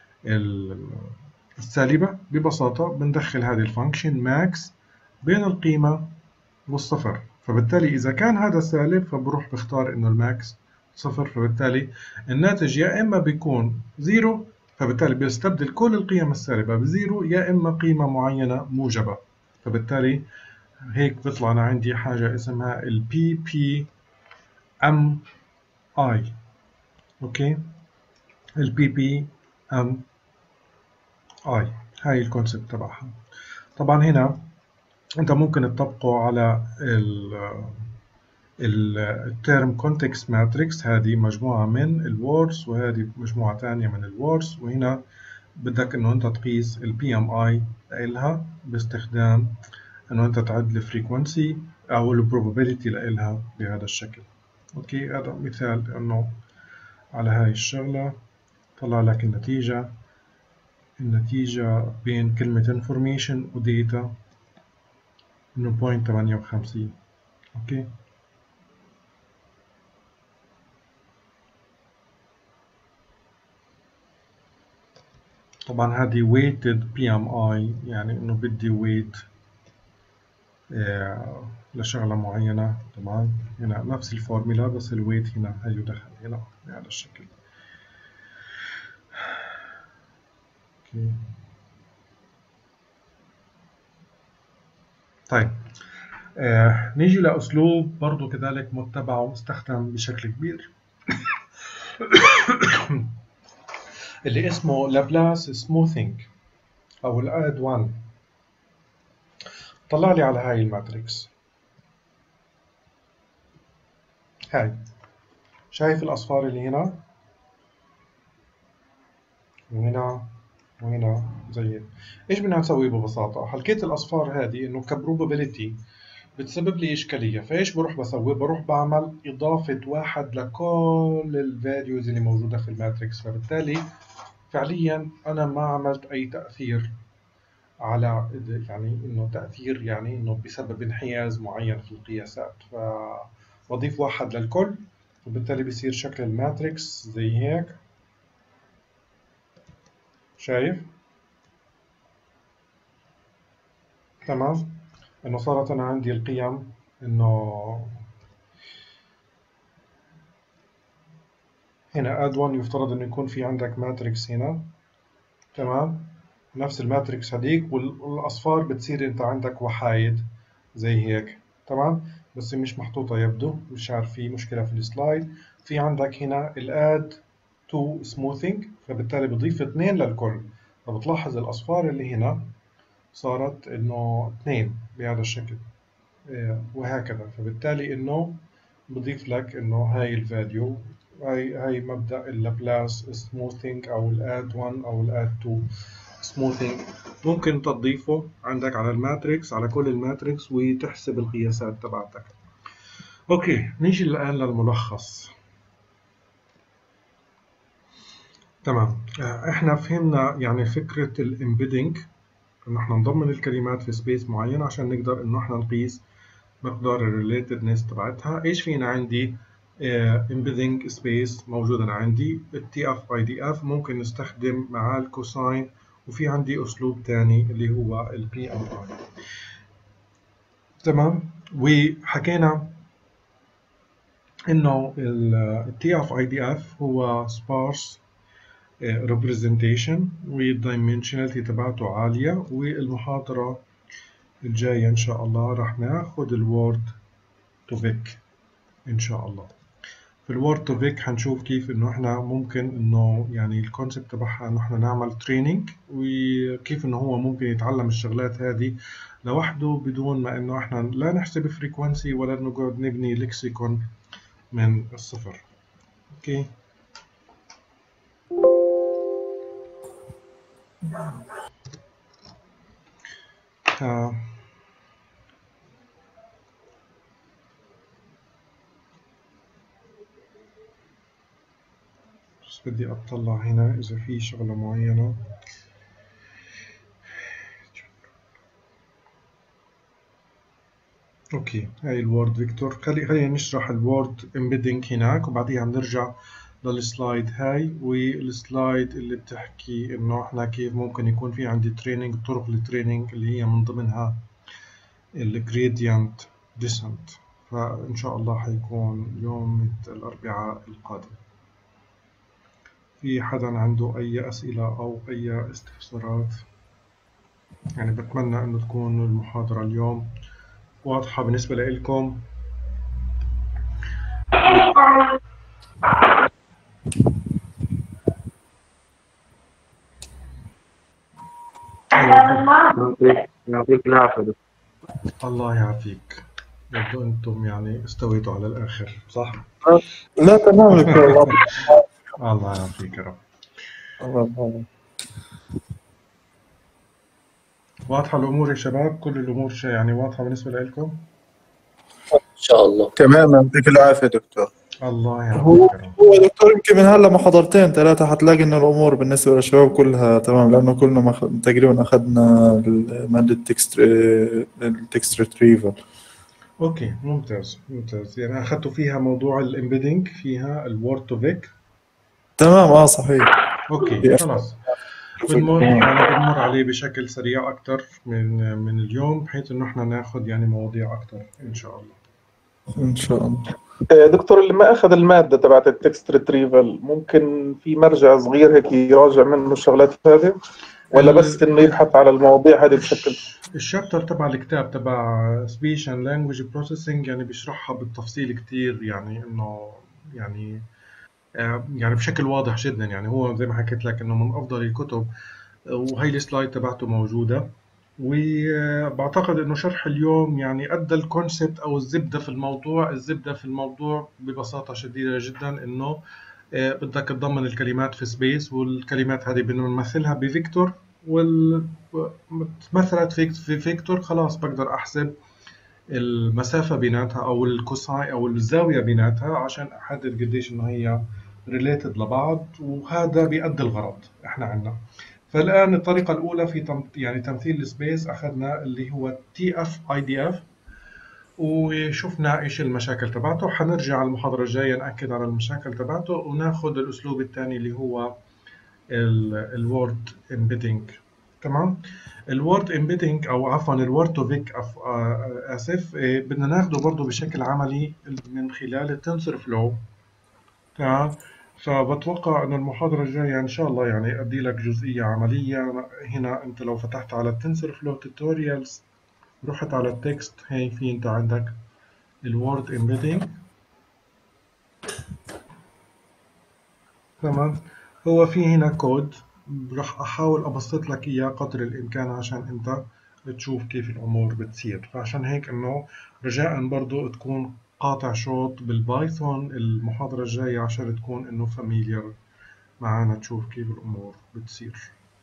Speaker 1: السالبة. ببساطة بندخل هذه الفانكشن ماكس بين القيمة والصفر، فبالتالي إذا كان هذا سالب فبروح بختار إنه الماكس صفر، فبالتالي الناتج يا إما بيكون زيرو، فبالتالي بيستبدل كل القيم السالبة بزيرو، يا إما قيمة معينة موجبة، فبالتالي هيك بيطلع أنا عندي حاجة اسمها ال PPMI. أوكي، ال PPMI هاي الكونسبت تبعها. طبعا هنا أنت ممكن تطبقه على التيرم كونتكست ماتريكس، هذه مجموعة من الوردز وهذه مجموعة ثانية من الوردز، وهنا بدك إنه أنت تقيس ال PMI لها باستخدام إنه أنت تعد الفريكونسي أو البروبابيلتي لها بهذا الشكل. أوكي، هذا مثال إنه على هاي الشغلة طلع لك النتيجة بين كلمة information و data إنه 0.58. أوكي، طبعا هذه weighted PMI، يعني إنه بدي weight لشغلة معينة. طبعا هنا نفس الفورمولا بس الويت هنا هي دخل هنا بهذا الشكل. أوكي. طيب نيجي لأسلوب برضو كذلك متبع ومستخدم بشكل كبير اللي اسمه لابلاس سموثينج أو الآد 1. طلع لي على هاي الماتريكس، هاي شايف الأصفار اللي هنا وهنا وهنا زي إيش بدنا نسوي ببساطة؟ حلكيت الأصفار هذه إنه كبروبابيلتي بتسبب لي إشكالية، فإيش بروح بسوي؟ بروح بعمل إضافة 1 لكل الفاليوز اللي موجودة في الماتريكس، فبالتالي فعليا أنا ما عملت أي تأثير على يعني إنه تأثير يعني إنه بسبب انحياز معين في القياسات، فبضيف 1 للكل، وبالتالي بيصير شكل الماتريكس زي هيك. شايف؟ تمام؟ إنه صارت أنا عندي القيم إنه هنا اد 1 يفترض إنه يكون في عندك ماتريكس هنا، تمام؟ نفس الماتريكس هذيك، والأصفار بتصير أنت عندك وحايد زي هيك، تمام؟ بس مش محطوطة يبدو، مش عارف في مشكلة في السلايد. في عندك هنا الاد 2 سموثينج، فبالتالي بضيف 2 للكل، فبتلاحظ الأصفار اللي هنا صارت إنه 2 بهذا الشكل وهكذا، فبالتالي إنه بضيف لك إنه هاي الفاليو، هاي مبدأ اللابلاس سموثينج أو الاد 1 أو الاد 2 سموثينج. ممكن تضيفه عندك على الماتريكس، على كل الماتريكس، وتحسب القياسات تبعتك. اوكي، نيجي الآن للملخص. تمام، احنا فهمنا يعني فكرة الامبيدنج، انه احنا نضمن الكلمات في سبيس معين عشان نقدر انه احنا نقيس مقدار الريليتدنس تبعتها. ايش فينا عندي embedding space موجود أنا عندي TF-IDF، ممكن نستخدم معاه الكوساين، وفي عندي أسلوب تاني اللي هو ال PMI. تمام، وحكينا إنه ال TF-IDF هو sparse representation والdimensionality تبعته عالية. والمحاضرة الجاية إن شاء الله راح ناخد الوورد تو فيك إن شاء الله. في الوورد تو فيك هنشوف كيف إنه إحنا ممكن إنه يعني الكونسبت تبعها إنه إحنا نعمل تريننج، وكيف إنه هو ممكن يتعلم الشغلات هذه لوحده بدون ما إنه إحنا لا نحسب فريكونسي ولا نقعد نبني لكسيكون من الصفر. أوكي. بس بدي أطلع هنا إذا في شغلة معينة. أوكي، هاي الوورد فيكتور. خلينا نشرح الوورد امبيدنج هناك، وبعديها بنرجع للسلايد هاي، والسلايد اللي بتحكي إنه إحنا كيف ممكن يكون في عندي تريننج، طرق التريننج اللي هي من ضمنها الجريدينت ديسنت. فإن شاء الله حيكون يوم الأربعاء القادم. في حدا عنده أي أسئلة أو أي استفسارات؟ يعني بتمنى إنه تكون المحاضرة اليوم واضحة بالنسبة لإلكم؟
Speaker 10: يعطيك العافية.
Speaker 1: الله يعافيك. يبدو أنتم يعني استويتوا على الآخر، صح؟
Speaker 6: لا تمام دكتور.
Speaker 1: الله يعافيك يا رب.
Speaker 6: الله.
Speaker 1: واضحة الأمور يا شباب؟ كل الأمور يعني واضحة بالنسبة لكم؟
Speaker 2: إن شاء الله.
Speaker 6: تمام، يعطيك العافية دكتور.
Speaker 1: الله يعافيك
Speaker 6: هو
Speaker 1: يا رب.
Speaker 6: هو دكتور يمكن من هلا محاضرتين ثلاثة حتلاقي إن الأمور بالنسبة للشباب كلها تمام، لأنه كلنا تقريبا أخذنا مادة التكست ريتريفل.
Speaker 1: أوكي ممتاز ممتاز. يعني أخذتوا فيها موضوع الإمبيدنج، فيها الوورد تو فيك.
Speaker 6: تمام صحيح.
Speaker 1: أوكي خلاص. بنمر عليه بشكل سريع أكتر من اليوم، بحيث إنه إحنا ناخد يعني مواضيع أكتر إن شاء الله.
Speaker 6: إن شاء الله.
Speaker 7: دكتور، اللي ما أخذ المادة تبعت التكست ريتريفل ممكن في مرجع صغير هيك يراجع منه الشغلات هذه، ولا بس إنه يبحث على المواضيع هذه بشكل؟
Speaker 1: الشابتر تبع الكتاب تبع Speech and Language Processing يعني بيشرحها بالتفصيل كتير، يعني إنه يعني بشكل واضح جدا. يعني هو زي ما حكيت لك إنه من أفضل الكتب، وهي السلايد تبعته موجودة. وبعتقد إنه شرح اليوم يعني أدى الكونسبت أو الزبدة في الموضوع. الزبدة في الموضوع ببساطة شديدة جدا إنه بدك تضمن الكلمات في سبيس، والكلمات هذه بنمثلها بفيكتور، مثلت في فيكتور خلاص بقدر أحسب المسافة بيناتها أو الكوساي أو الزاوية بيناتها عشان أحدد قديش إنه هي ريليتد لبعض، وهذا بيأدي الغرض إحنا عنا. فالآن الطريقة الأولى في يعني تمثيل السبيس أخذنا اللي هو TF-IDF، وشفنا إيش المشاكل تبعته. حنرجع على المحاضرة الجاية نأكد على المشاكل تبعته، وناخد الأسلوب الثاني اللي هو الوورد امبيدنج. تمام. الوورد امبيدنج او عفوا الوورد تو فيك اسف، بدنا ناخده برضه بشكل عملي من خلال التنسر فلو. تمام. فبتوقع انه المحاضره الجايه ان شاء الله يعني ادي لك جزئيه عمليه. هنا انت لو فتحت على التنسر فلو توتوريالز، رحت على التكست، هي في انت عندك الوورد امبيدنج. تمام. هو في هنا كود راح أحاول أبسط لك إياه قدر الإمكان عشان أنت تشوف كيف الأمور بتصير. فعشان هيك إنه رجاء برضو تكون قاطع شوط بالبايثون المحاضرة الجاية عشان تكون إنه فاميليار معانا، تشوف كيف الأمور بتصير.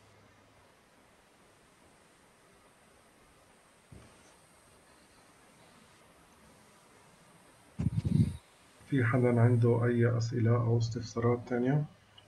Speaker 1: في حدا عنده أي أسئلة أو استفسارات تانية؟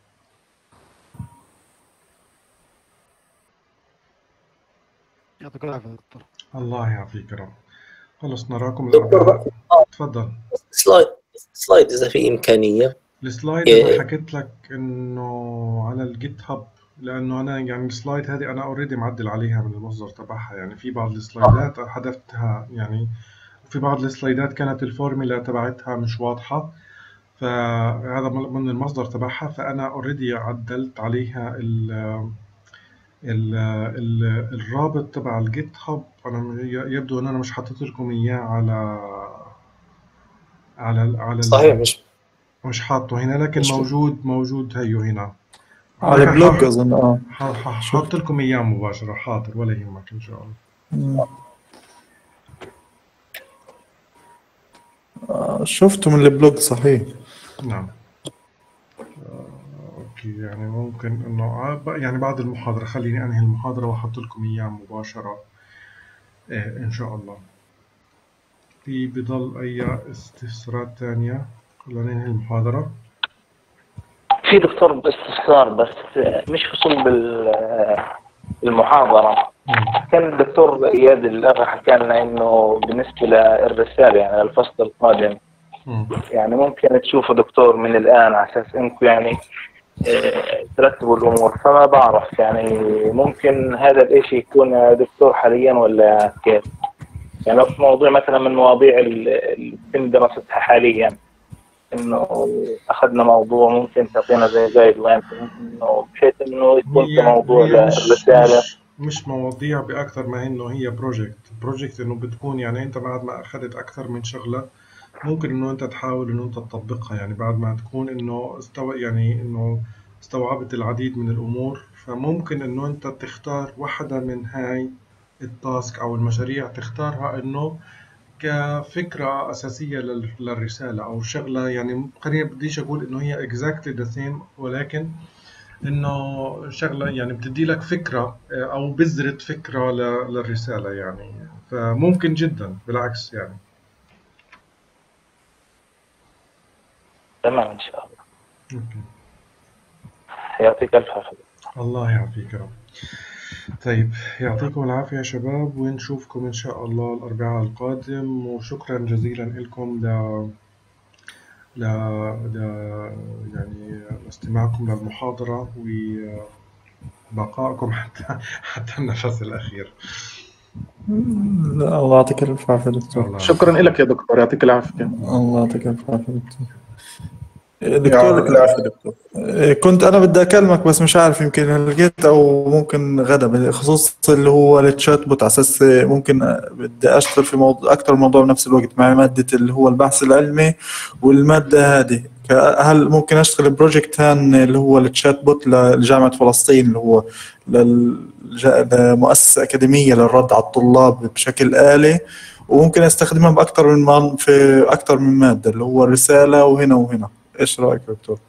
Speaker 8: يعطيك العافية دكتور.
Speaker 1: الله يعافيك يا رب. خلص نراكم
Speaker 2: دكتور
Speaker 1: الأربعاء. تفضل.
Speaker 2: سلايد إذا في إمكانية.
Speaker 1: السلايد أنا حكيت لك إنه على الجيت هاب، لأنه أنا يعني السلايد هذه أنا أوريدي معدل عليها من المصدر تبعها. يعني في بعض السلايدات حذفتها، يعني في بعض السلايدات كانت الفورميلا تبعتها مش واضحة، فهذا من المصدر تبعها. فأنا أوريدي عدلت عليها الرابط تبع الجيت هاب. أنا يبدو أن أنا مش حطيت لكم إياه على
Speaker 2: صحيح،
Speaker 1: مش حاطه هنا، لكن موجود هيو هنا
Speaker 6: على البلوج أظن.
Speaker 1: حاط لكم إياه مباشرة. حاضر ولا يهمك إن شاء الله.
Speaker 6: شفته من البلوج صحيح.
Speaker 1: نعم. اوكي، يعني ممكن انه يعني بعد المحاضرة خليني انهي المحاضرة واحط لكم اياه مباشرة ان شاء الله. في بضل اي استفسارات تانية؟ خلينا ننهي المحاضرة.
Speaker 5: في دكتور استفسار بس مش في صلب المحاضرة. كان الدكتور إياد الأغا حكى لنا إنه بالنسبة للرسالة يعني الفصل القادم يعني ممكن تشوفوا دكتور من الآن على أساس إنكم يعني ترتبوا الأمور. فما بعرف يعني ممكن هذا الإشي يكون دكتور حاليا ولا كيف؟ يعني في موضوع مثلا من مواضيع اللي بتم دراستها حاليا، إنه أخذنا موضوع ممكن تعطينا زي جايد لاين إنه بحيث إنه يكون كموضوع للرسالة.
Speaker 1: مش مواضيع بأكثر ما إنه هي بروجكت إنه بتكون يعني أنت بعد ما أخذت أكثر من شغلة ممكن إنه أنت تحاول إنه أنت تطبقها، يعني بعد ما تكون إنه يعني إنه استوعبت العديد من الأمور، فممكن إنه أنت تختار واحدة من هاي التاسك أو المشاريع تختارها إنه كفكرة أساسية للرسالة أو شغلة، يعني خليني بديش أقول إنه هي exactly the same، ولكن إنه شغلة يعني بتدي لك فكرة أو بذرة فكرة للرسالة يعني، فممكن جدا بالعكس يعني.
Speaker 5: تمام إن شاء الله.
Speaker 1: أوكي.
Speaker 5: يعطيك ألف عافية.
Speaker 1: الله يعافيك يا رب. طيب يعطيكم العافية يا شباب، ونشوفكم إن شاء الله الأربعاء القادم، وشكرا جزيلا لكم ل... يعني لاستماعكم للمحاضرة وبقائكم حتى النفس الأخير.
Speaker 6: الله يعطيك الف عافيه دكتور.
Speaker 7: شكرا لك يا دكتور، يعطيك العافيه.
Speaker 6: الله يعطيك الف عافيه دكتور.
Speaker 7: يعطيك
Speaker 6: دكتور
Speaker 7: العافيه دكتور.
Speaker 6: كنت انا بدي اكلمك بس مش عارف يمكن لقيت او ممكن غدا بخصوص اللي هو التشات بوت، على اساس ممكن بدي اشتغل في موضوع اكثر موضوع بنفس الوقت مع ماده اللي هو البحث العلمي والماده هذه. هل ممكن اشتغل بروجكت ثاني اللي هو التشات بوت لجامعه فلسطين اللي هو لمؤسسه اكاديميه للرد على الطلاب بشكل آلي، وممكن استخدمها باكثر من في اكثر من ماده اللي هو الرساله وهنا وهنا. ايش رايك يا دكتور؟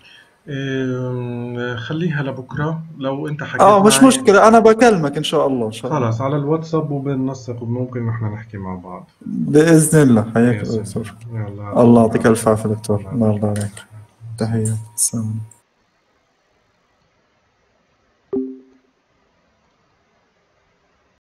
Speaker 1: خليها لبكره لو انت حكيت
Speaker 6: مش مشكله، انا بكلمك ان شاء الله.
Speaker 1: خلاص على الواتساب وبننسق وممكن نحن نحكي مع بعض
Speaker 6: باذن الله. حياك دكتور. الله يعطيك الف عافيه دكتور. الله يرضى عليك. تحيه. السلام.